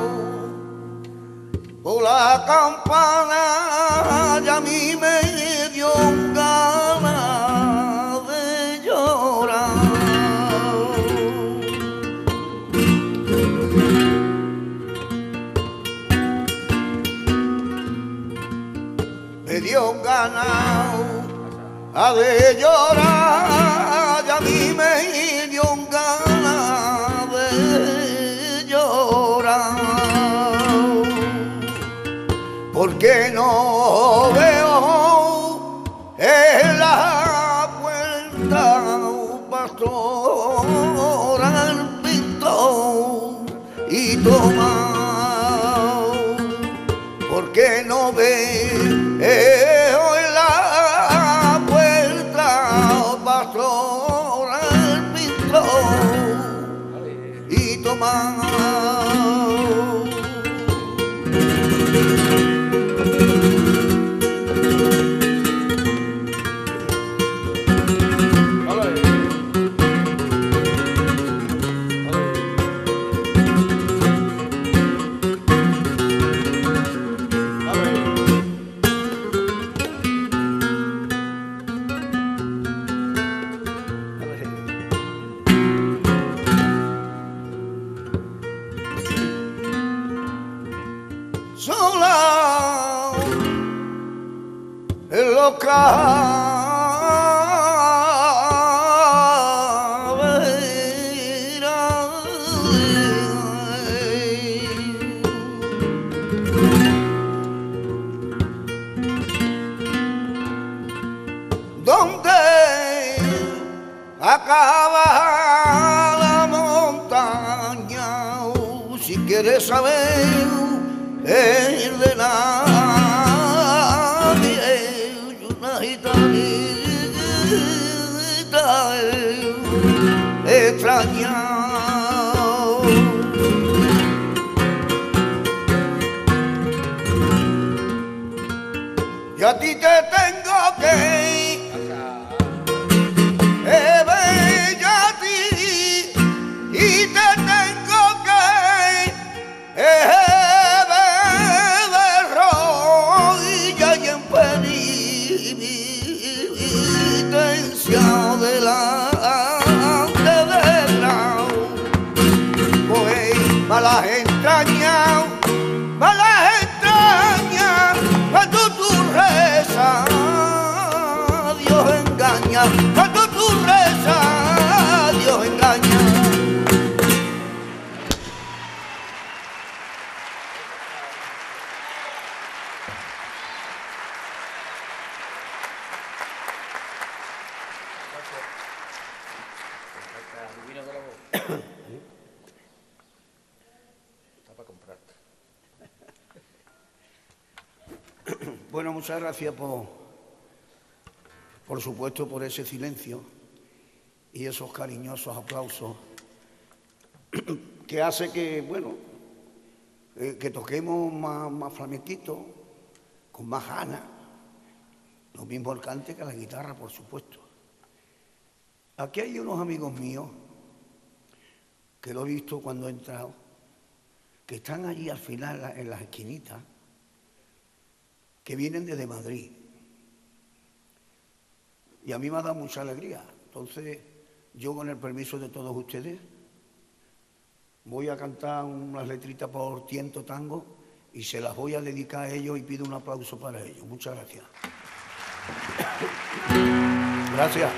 por la campana ya a mí me dio ganas de llorar. Me dio ganas de llorar, ya a mí me dio ganas de llorar, porque no veo en la puerta un pastor al pintor y toma, porque no veo en la puerta un pastor al pintor y toma. Sola en los claveras acaba la montaña, si quieres saber el de nadie, una gitanita extraña. Y a ti te tengo que eh, bella a ti, y te tengo que eh, beber rodilla y en penitencia delante de Grau, pues malas entrañas, malas entrañas, cuando tú rezas, Dios engaña, cuando tú rezas, Dios engaña. Bueno, muchas gracias por, por supuesto, por ese silencio y esos cariñosos aplausos que hace que, bueno, eh, que toquemos más, más flamenquito, con más ganas, lo mismo el cante que la guitarra, por supuesto. Aquí hay unos amigos míos que lo he visto cuando he entrado, que están allí al final en las esquinitas, que vienen desde Madrid. Y a mí me ha dado mucha alegría. Entonces, yo, con el permiso de todos ustedes, voy a cantar unas letritas por Tiento Tango y se las voy a dedicar a ellos y pido un aplauso para ellos. Muchas gracias. Gracias.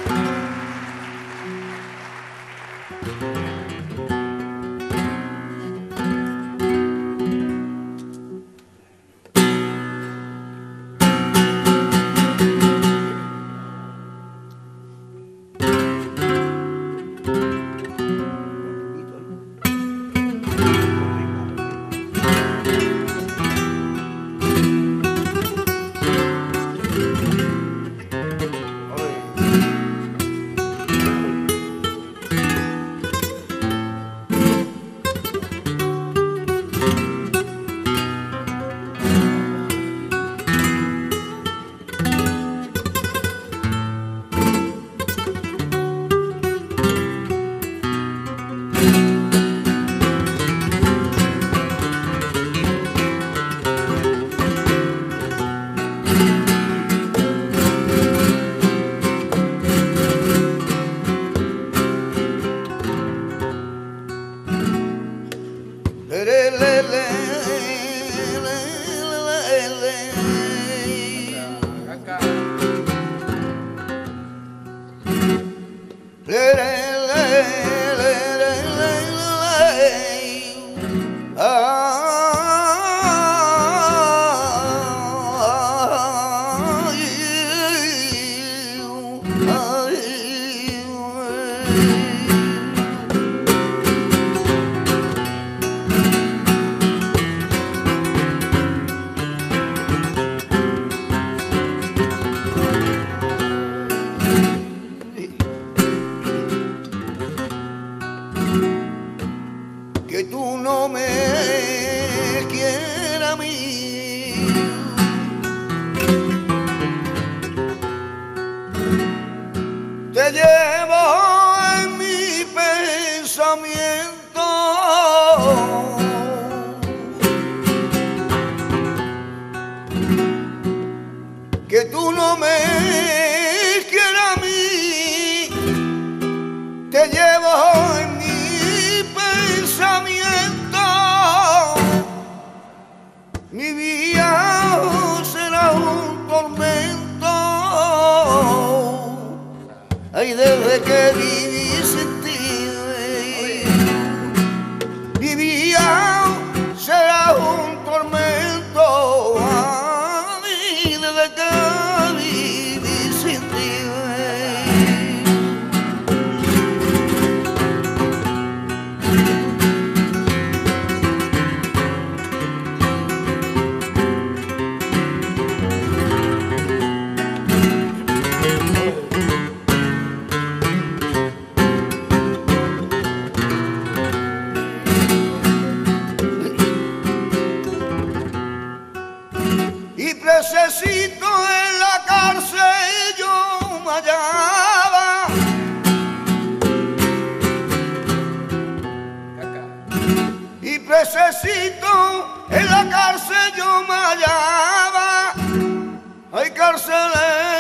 necesito, en la cárcel yo me hallaba. Ay, carcelero,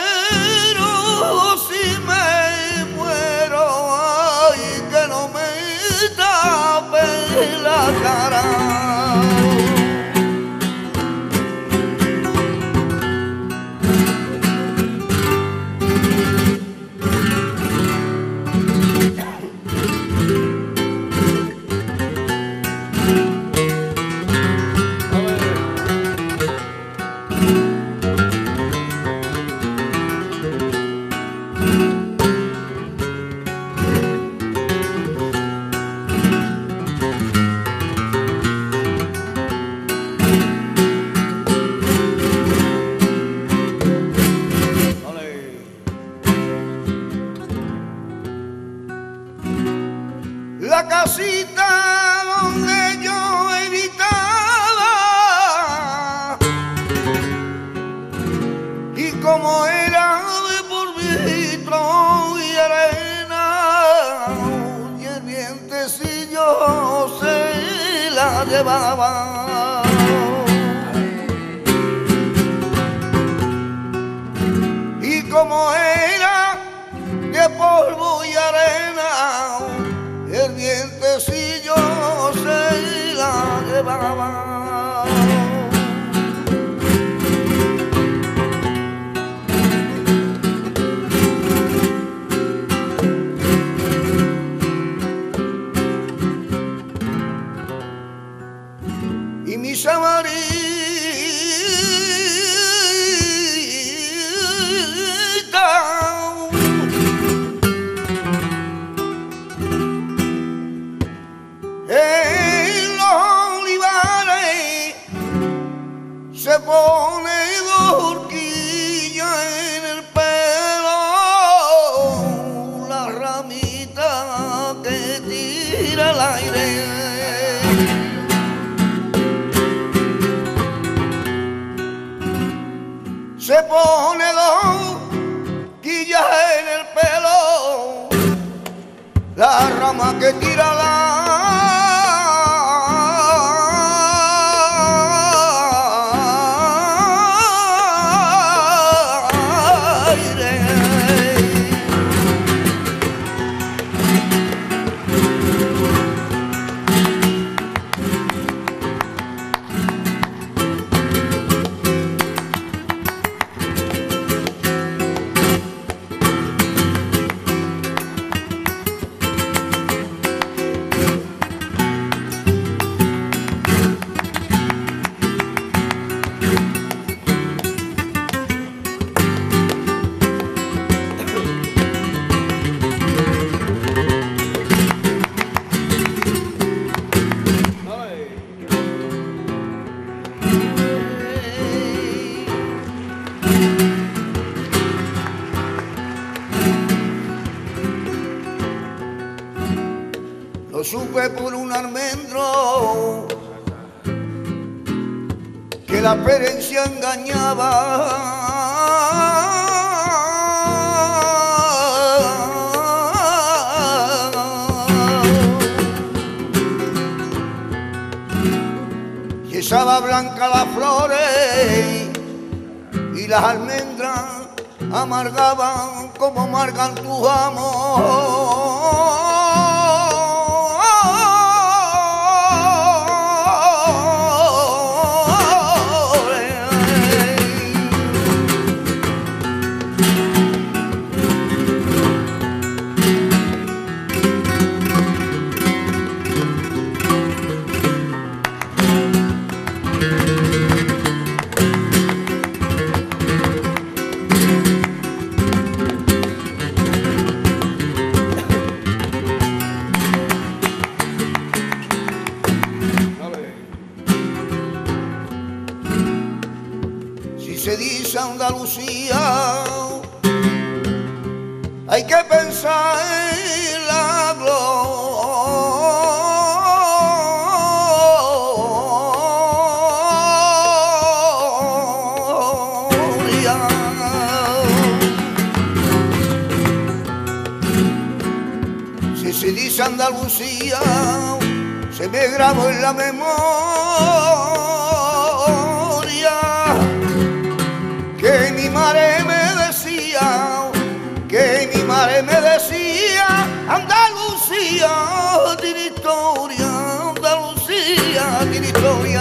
si me muero, ay, que no me tape la cara. La casita donde yo habitaba, y como era de polvito y arena, y el vientecillo se la llevaba. Y como era de polvo y arena, el vientecillo se la llevaba. Y mi samarita en los olivares se pone dos horquillas en el pelo, la ramita que tira al aire. Se pone dos horquillas en el pelo, la rama que tira al aire. Lo supe por un almendro que la perencia engañaba. Y estaba blanca las flores y las almendras amargaban como amargan tus amores. Se dice Andalucía, hay que pensar en la gloria. Si se dice Andalucía, se me grabó en la memoria que mi madre me decía, que mi madre me decía, Andalucía tiene historia, Andalucía tiene historia.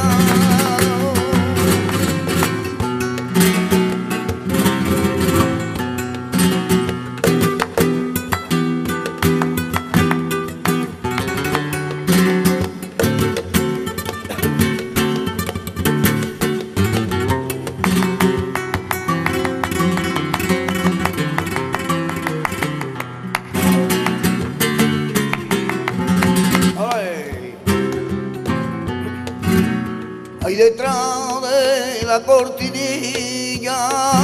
Ahí detrás de la cortinilla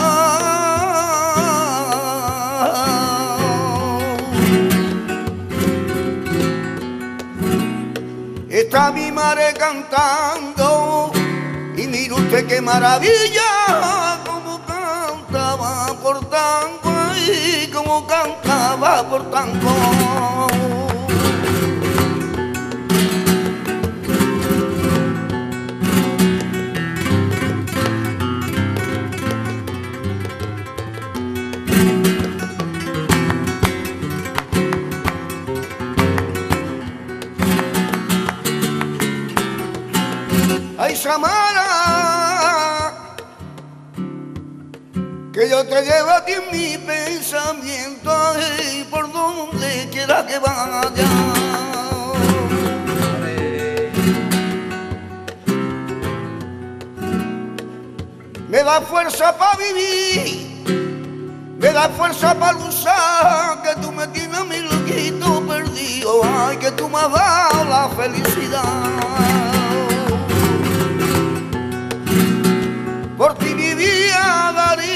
está mi madre cantando y mire usted qué maravilla, como cantaba por tango y como cantaba por tango. Ay, Samara, que yo te llevo aquí en mi pensamiento, ay, por donde quiera que vaya. Me da fuerza para vivir, me da fuerza para luchar, que tú me tienes a mi loquito perdido, ay, que tú me has dado la felicidad. Por ti mi vida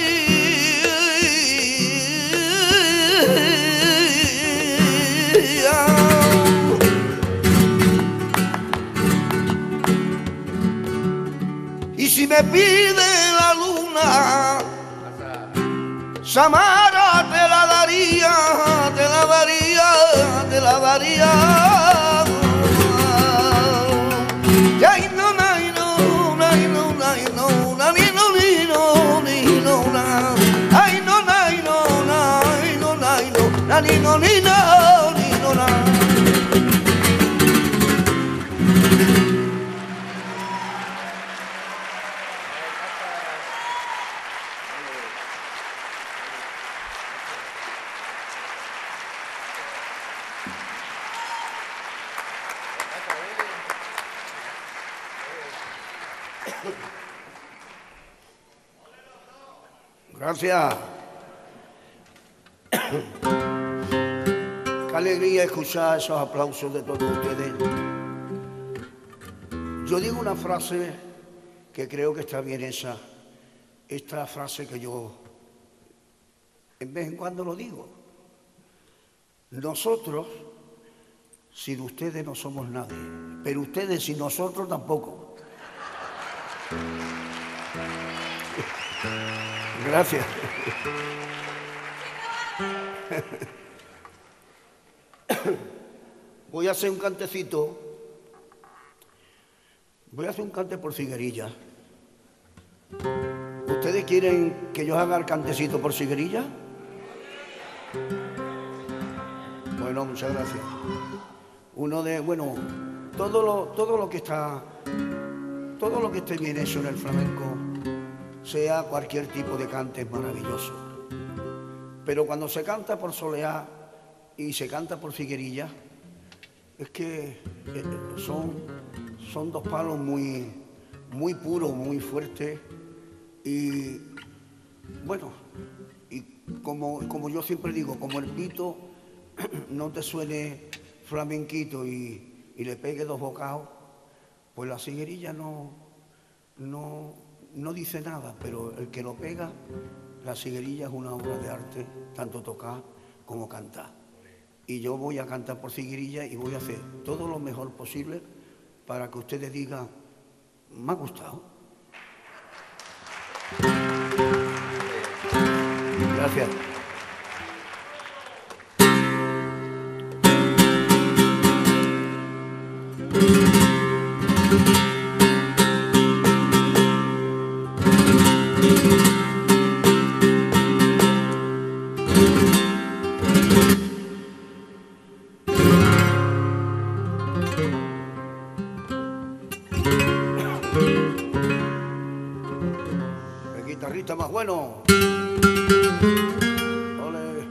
daría. Y si me pide la luna, Samara te la daría, te la daría, te la daría. Y ay, no, no, no, no, no, no, no. Ay, no, no, no, no, no, no, no, ni no, ni no, ni no, no. Gracias. Qué alegría escuchar esos aplausos de todos ustedes. Yo digo una frase que creo que está bien esa. Esta frase que yo en vez en cuando lo digo. Nosotros sin ustedes no somos nadie, pero ustedes sin nosotros tampoco. Gracias. Voy a hacer un cantecito. Voy a hacer un cante por Figuerilla. ¿Ustedes quieren que yo haga el cantecito por Figuerilla? Bueno, muchas gracias. Uno de, bueno, todo lo, todo lo que está, todo lo que esté bien hecho en el flamenco, sea cualquier tipo de cante, es maravilloso. Pero cuando se canta por Soleá y se canta por Figuerilla, es que son, son dos palos muy, muy puros, muy fuertes. Y bueno, y como, como yo siempre digo, como el pito no te suene flamenquito y, y le pegue dos bocados, pues la Figuerilla no, no, no dice nada, pero el que lo pega, la Figuerilla es una obra de arte, tanto tocar como cantar. Y yo voy a cantar por Figuerilla y voy a hacer todo lo mejor posible para que ustedes digan, me ha gustado. Gracias. El guitarrista más bueno. Ole.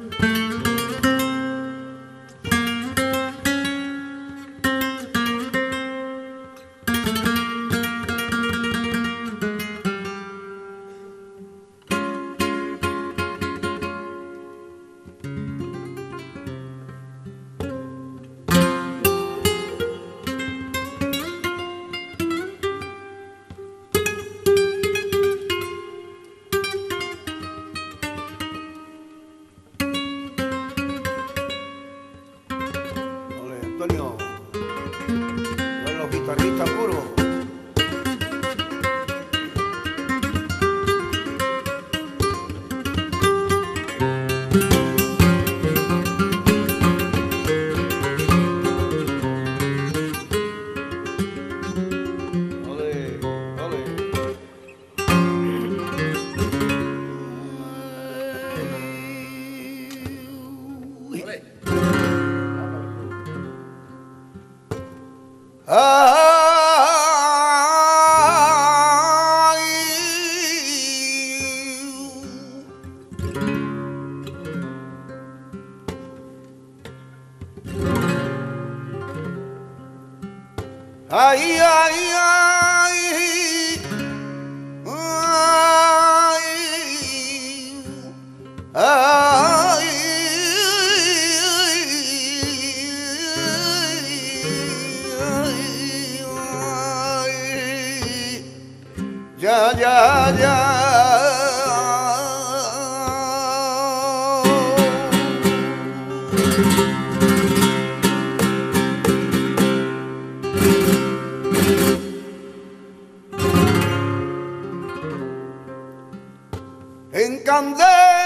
Antonio, son los guitarristas puros. Ole, ole. Ole. Ay, ay, ay, ay, ay, ya, ya, ya. En Candey,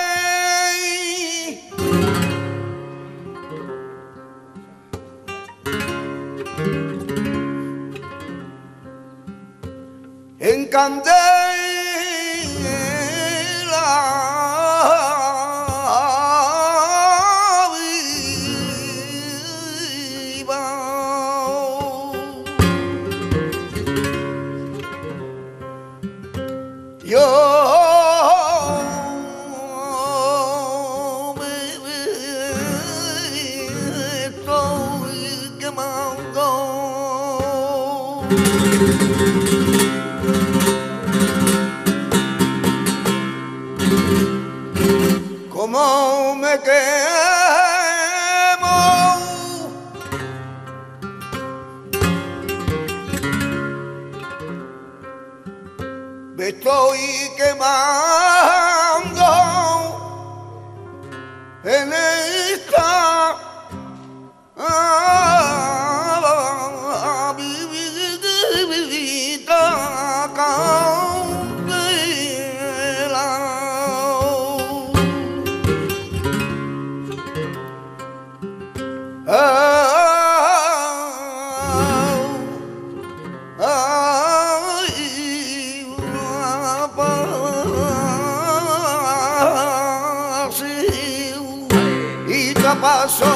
en Candela viva, yo como me quemo, me estoy quemando en esta vivita candela. Y te pasó.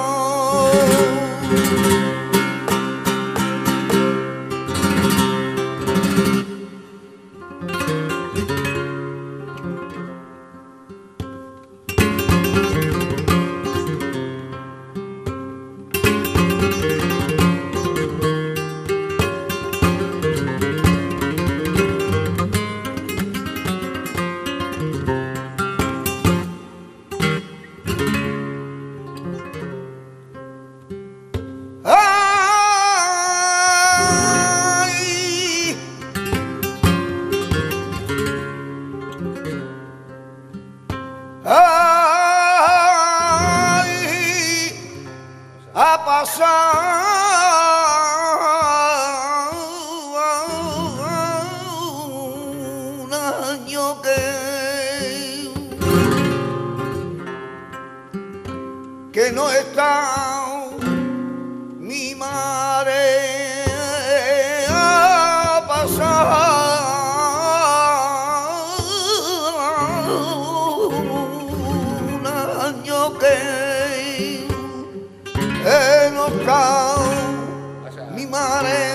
Ay, ha pasado un año que, que no está mi madre. no está mi madre.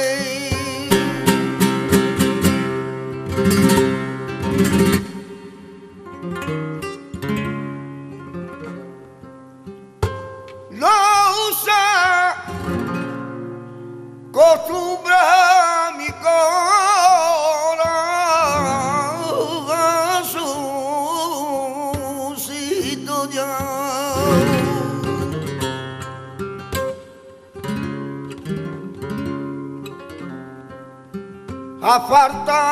Acostumbra mi corazoncito ya a falta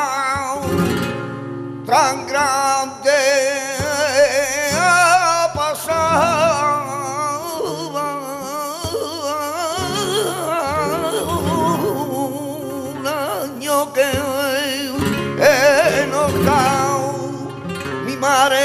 tan grande a pasar. Que he notado mi madre.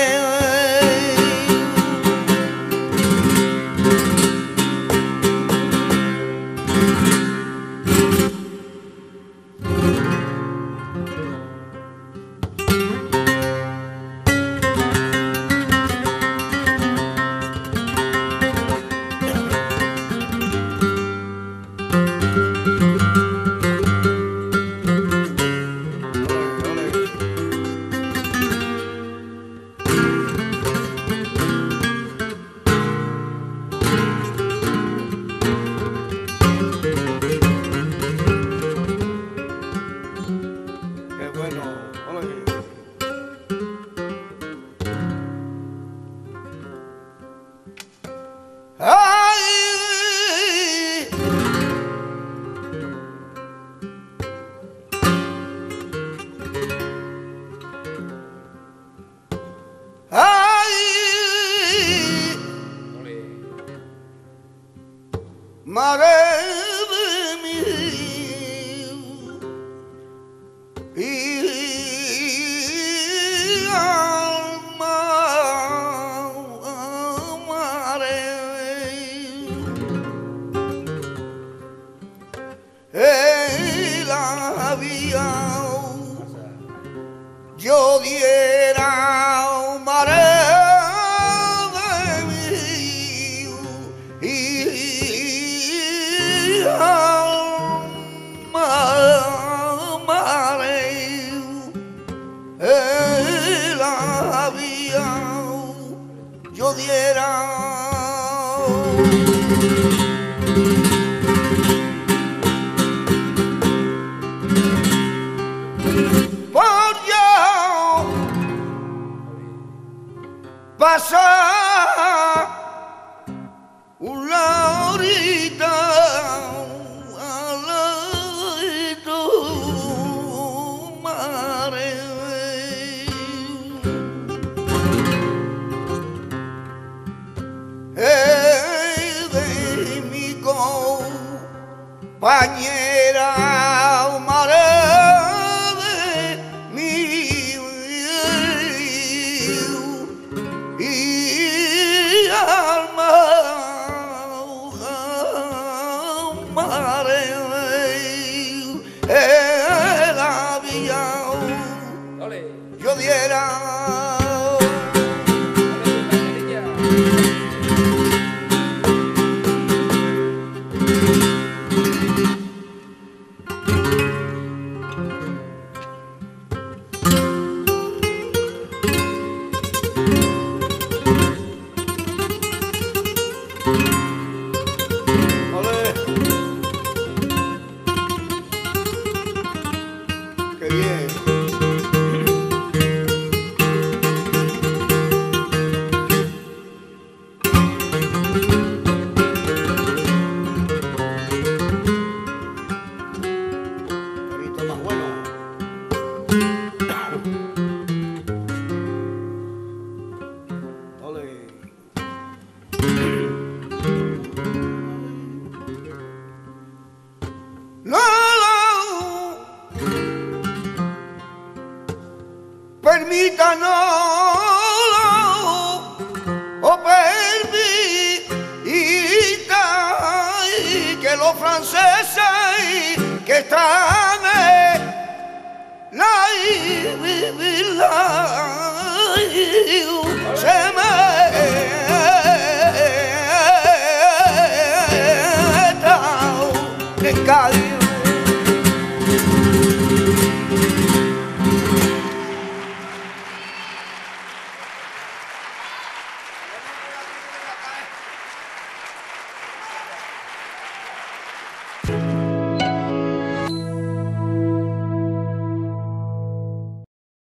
Madre de mi y alma, madre, el avión yo diera madre. Yo diera por yo pasar una horita al lado madre. De mi compañera, madre de mi y alma, madre, el avión yo diera. Qué bien. Más bueno. Ole. No, permítanos o permita que los franceses que están en la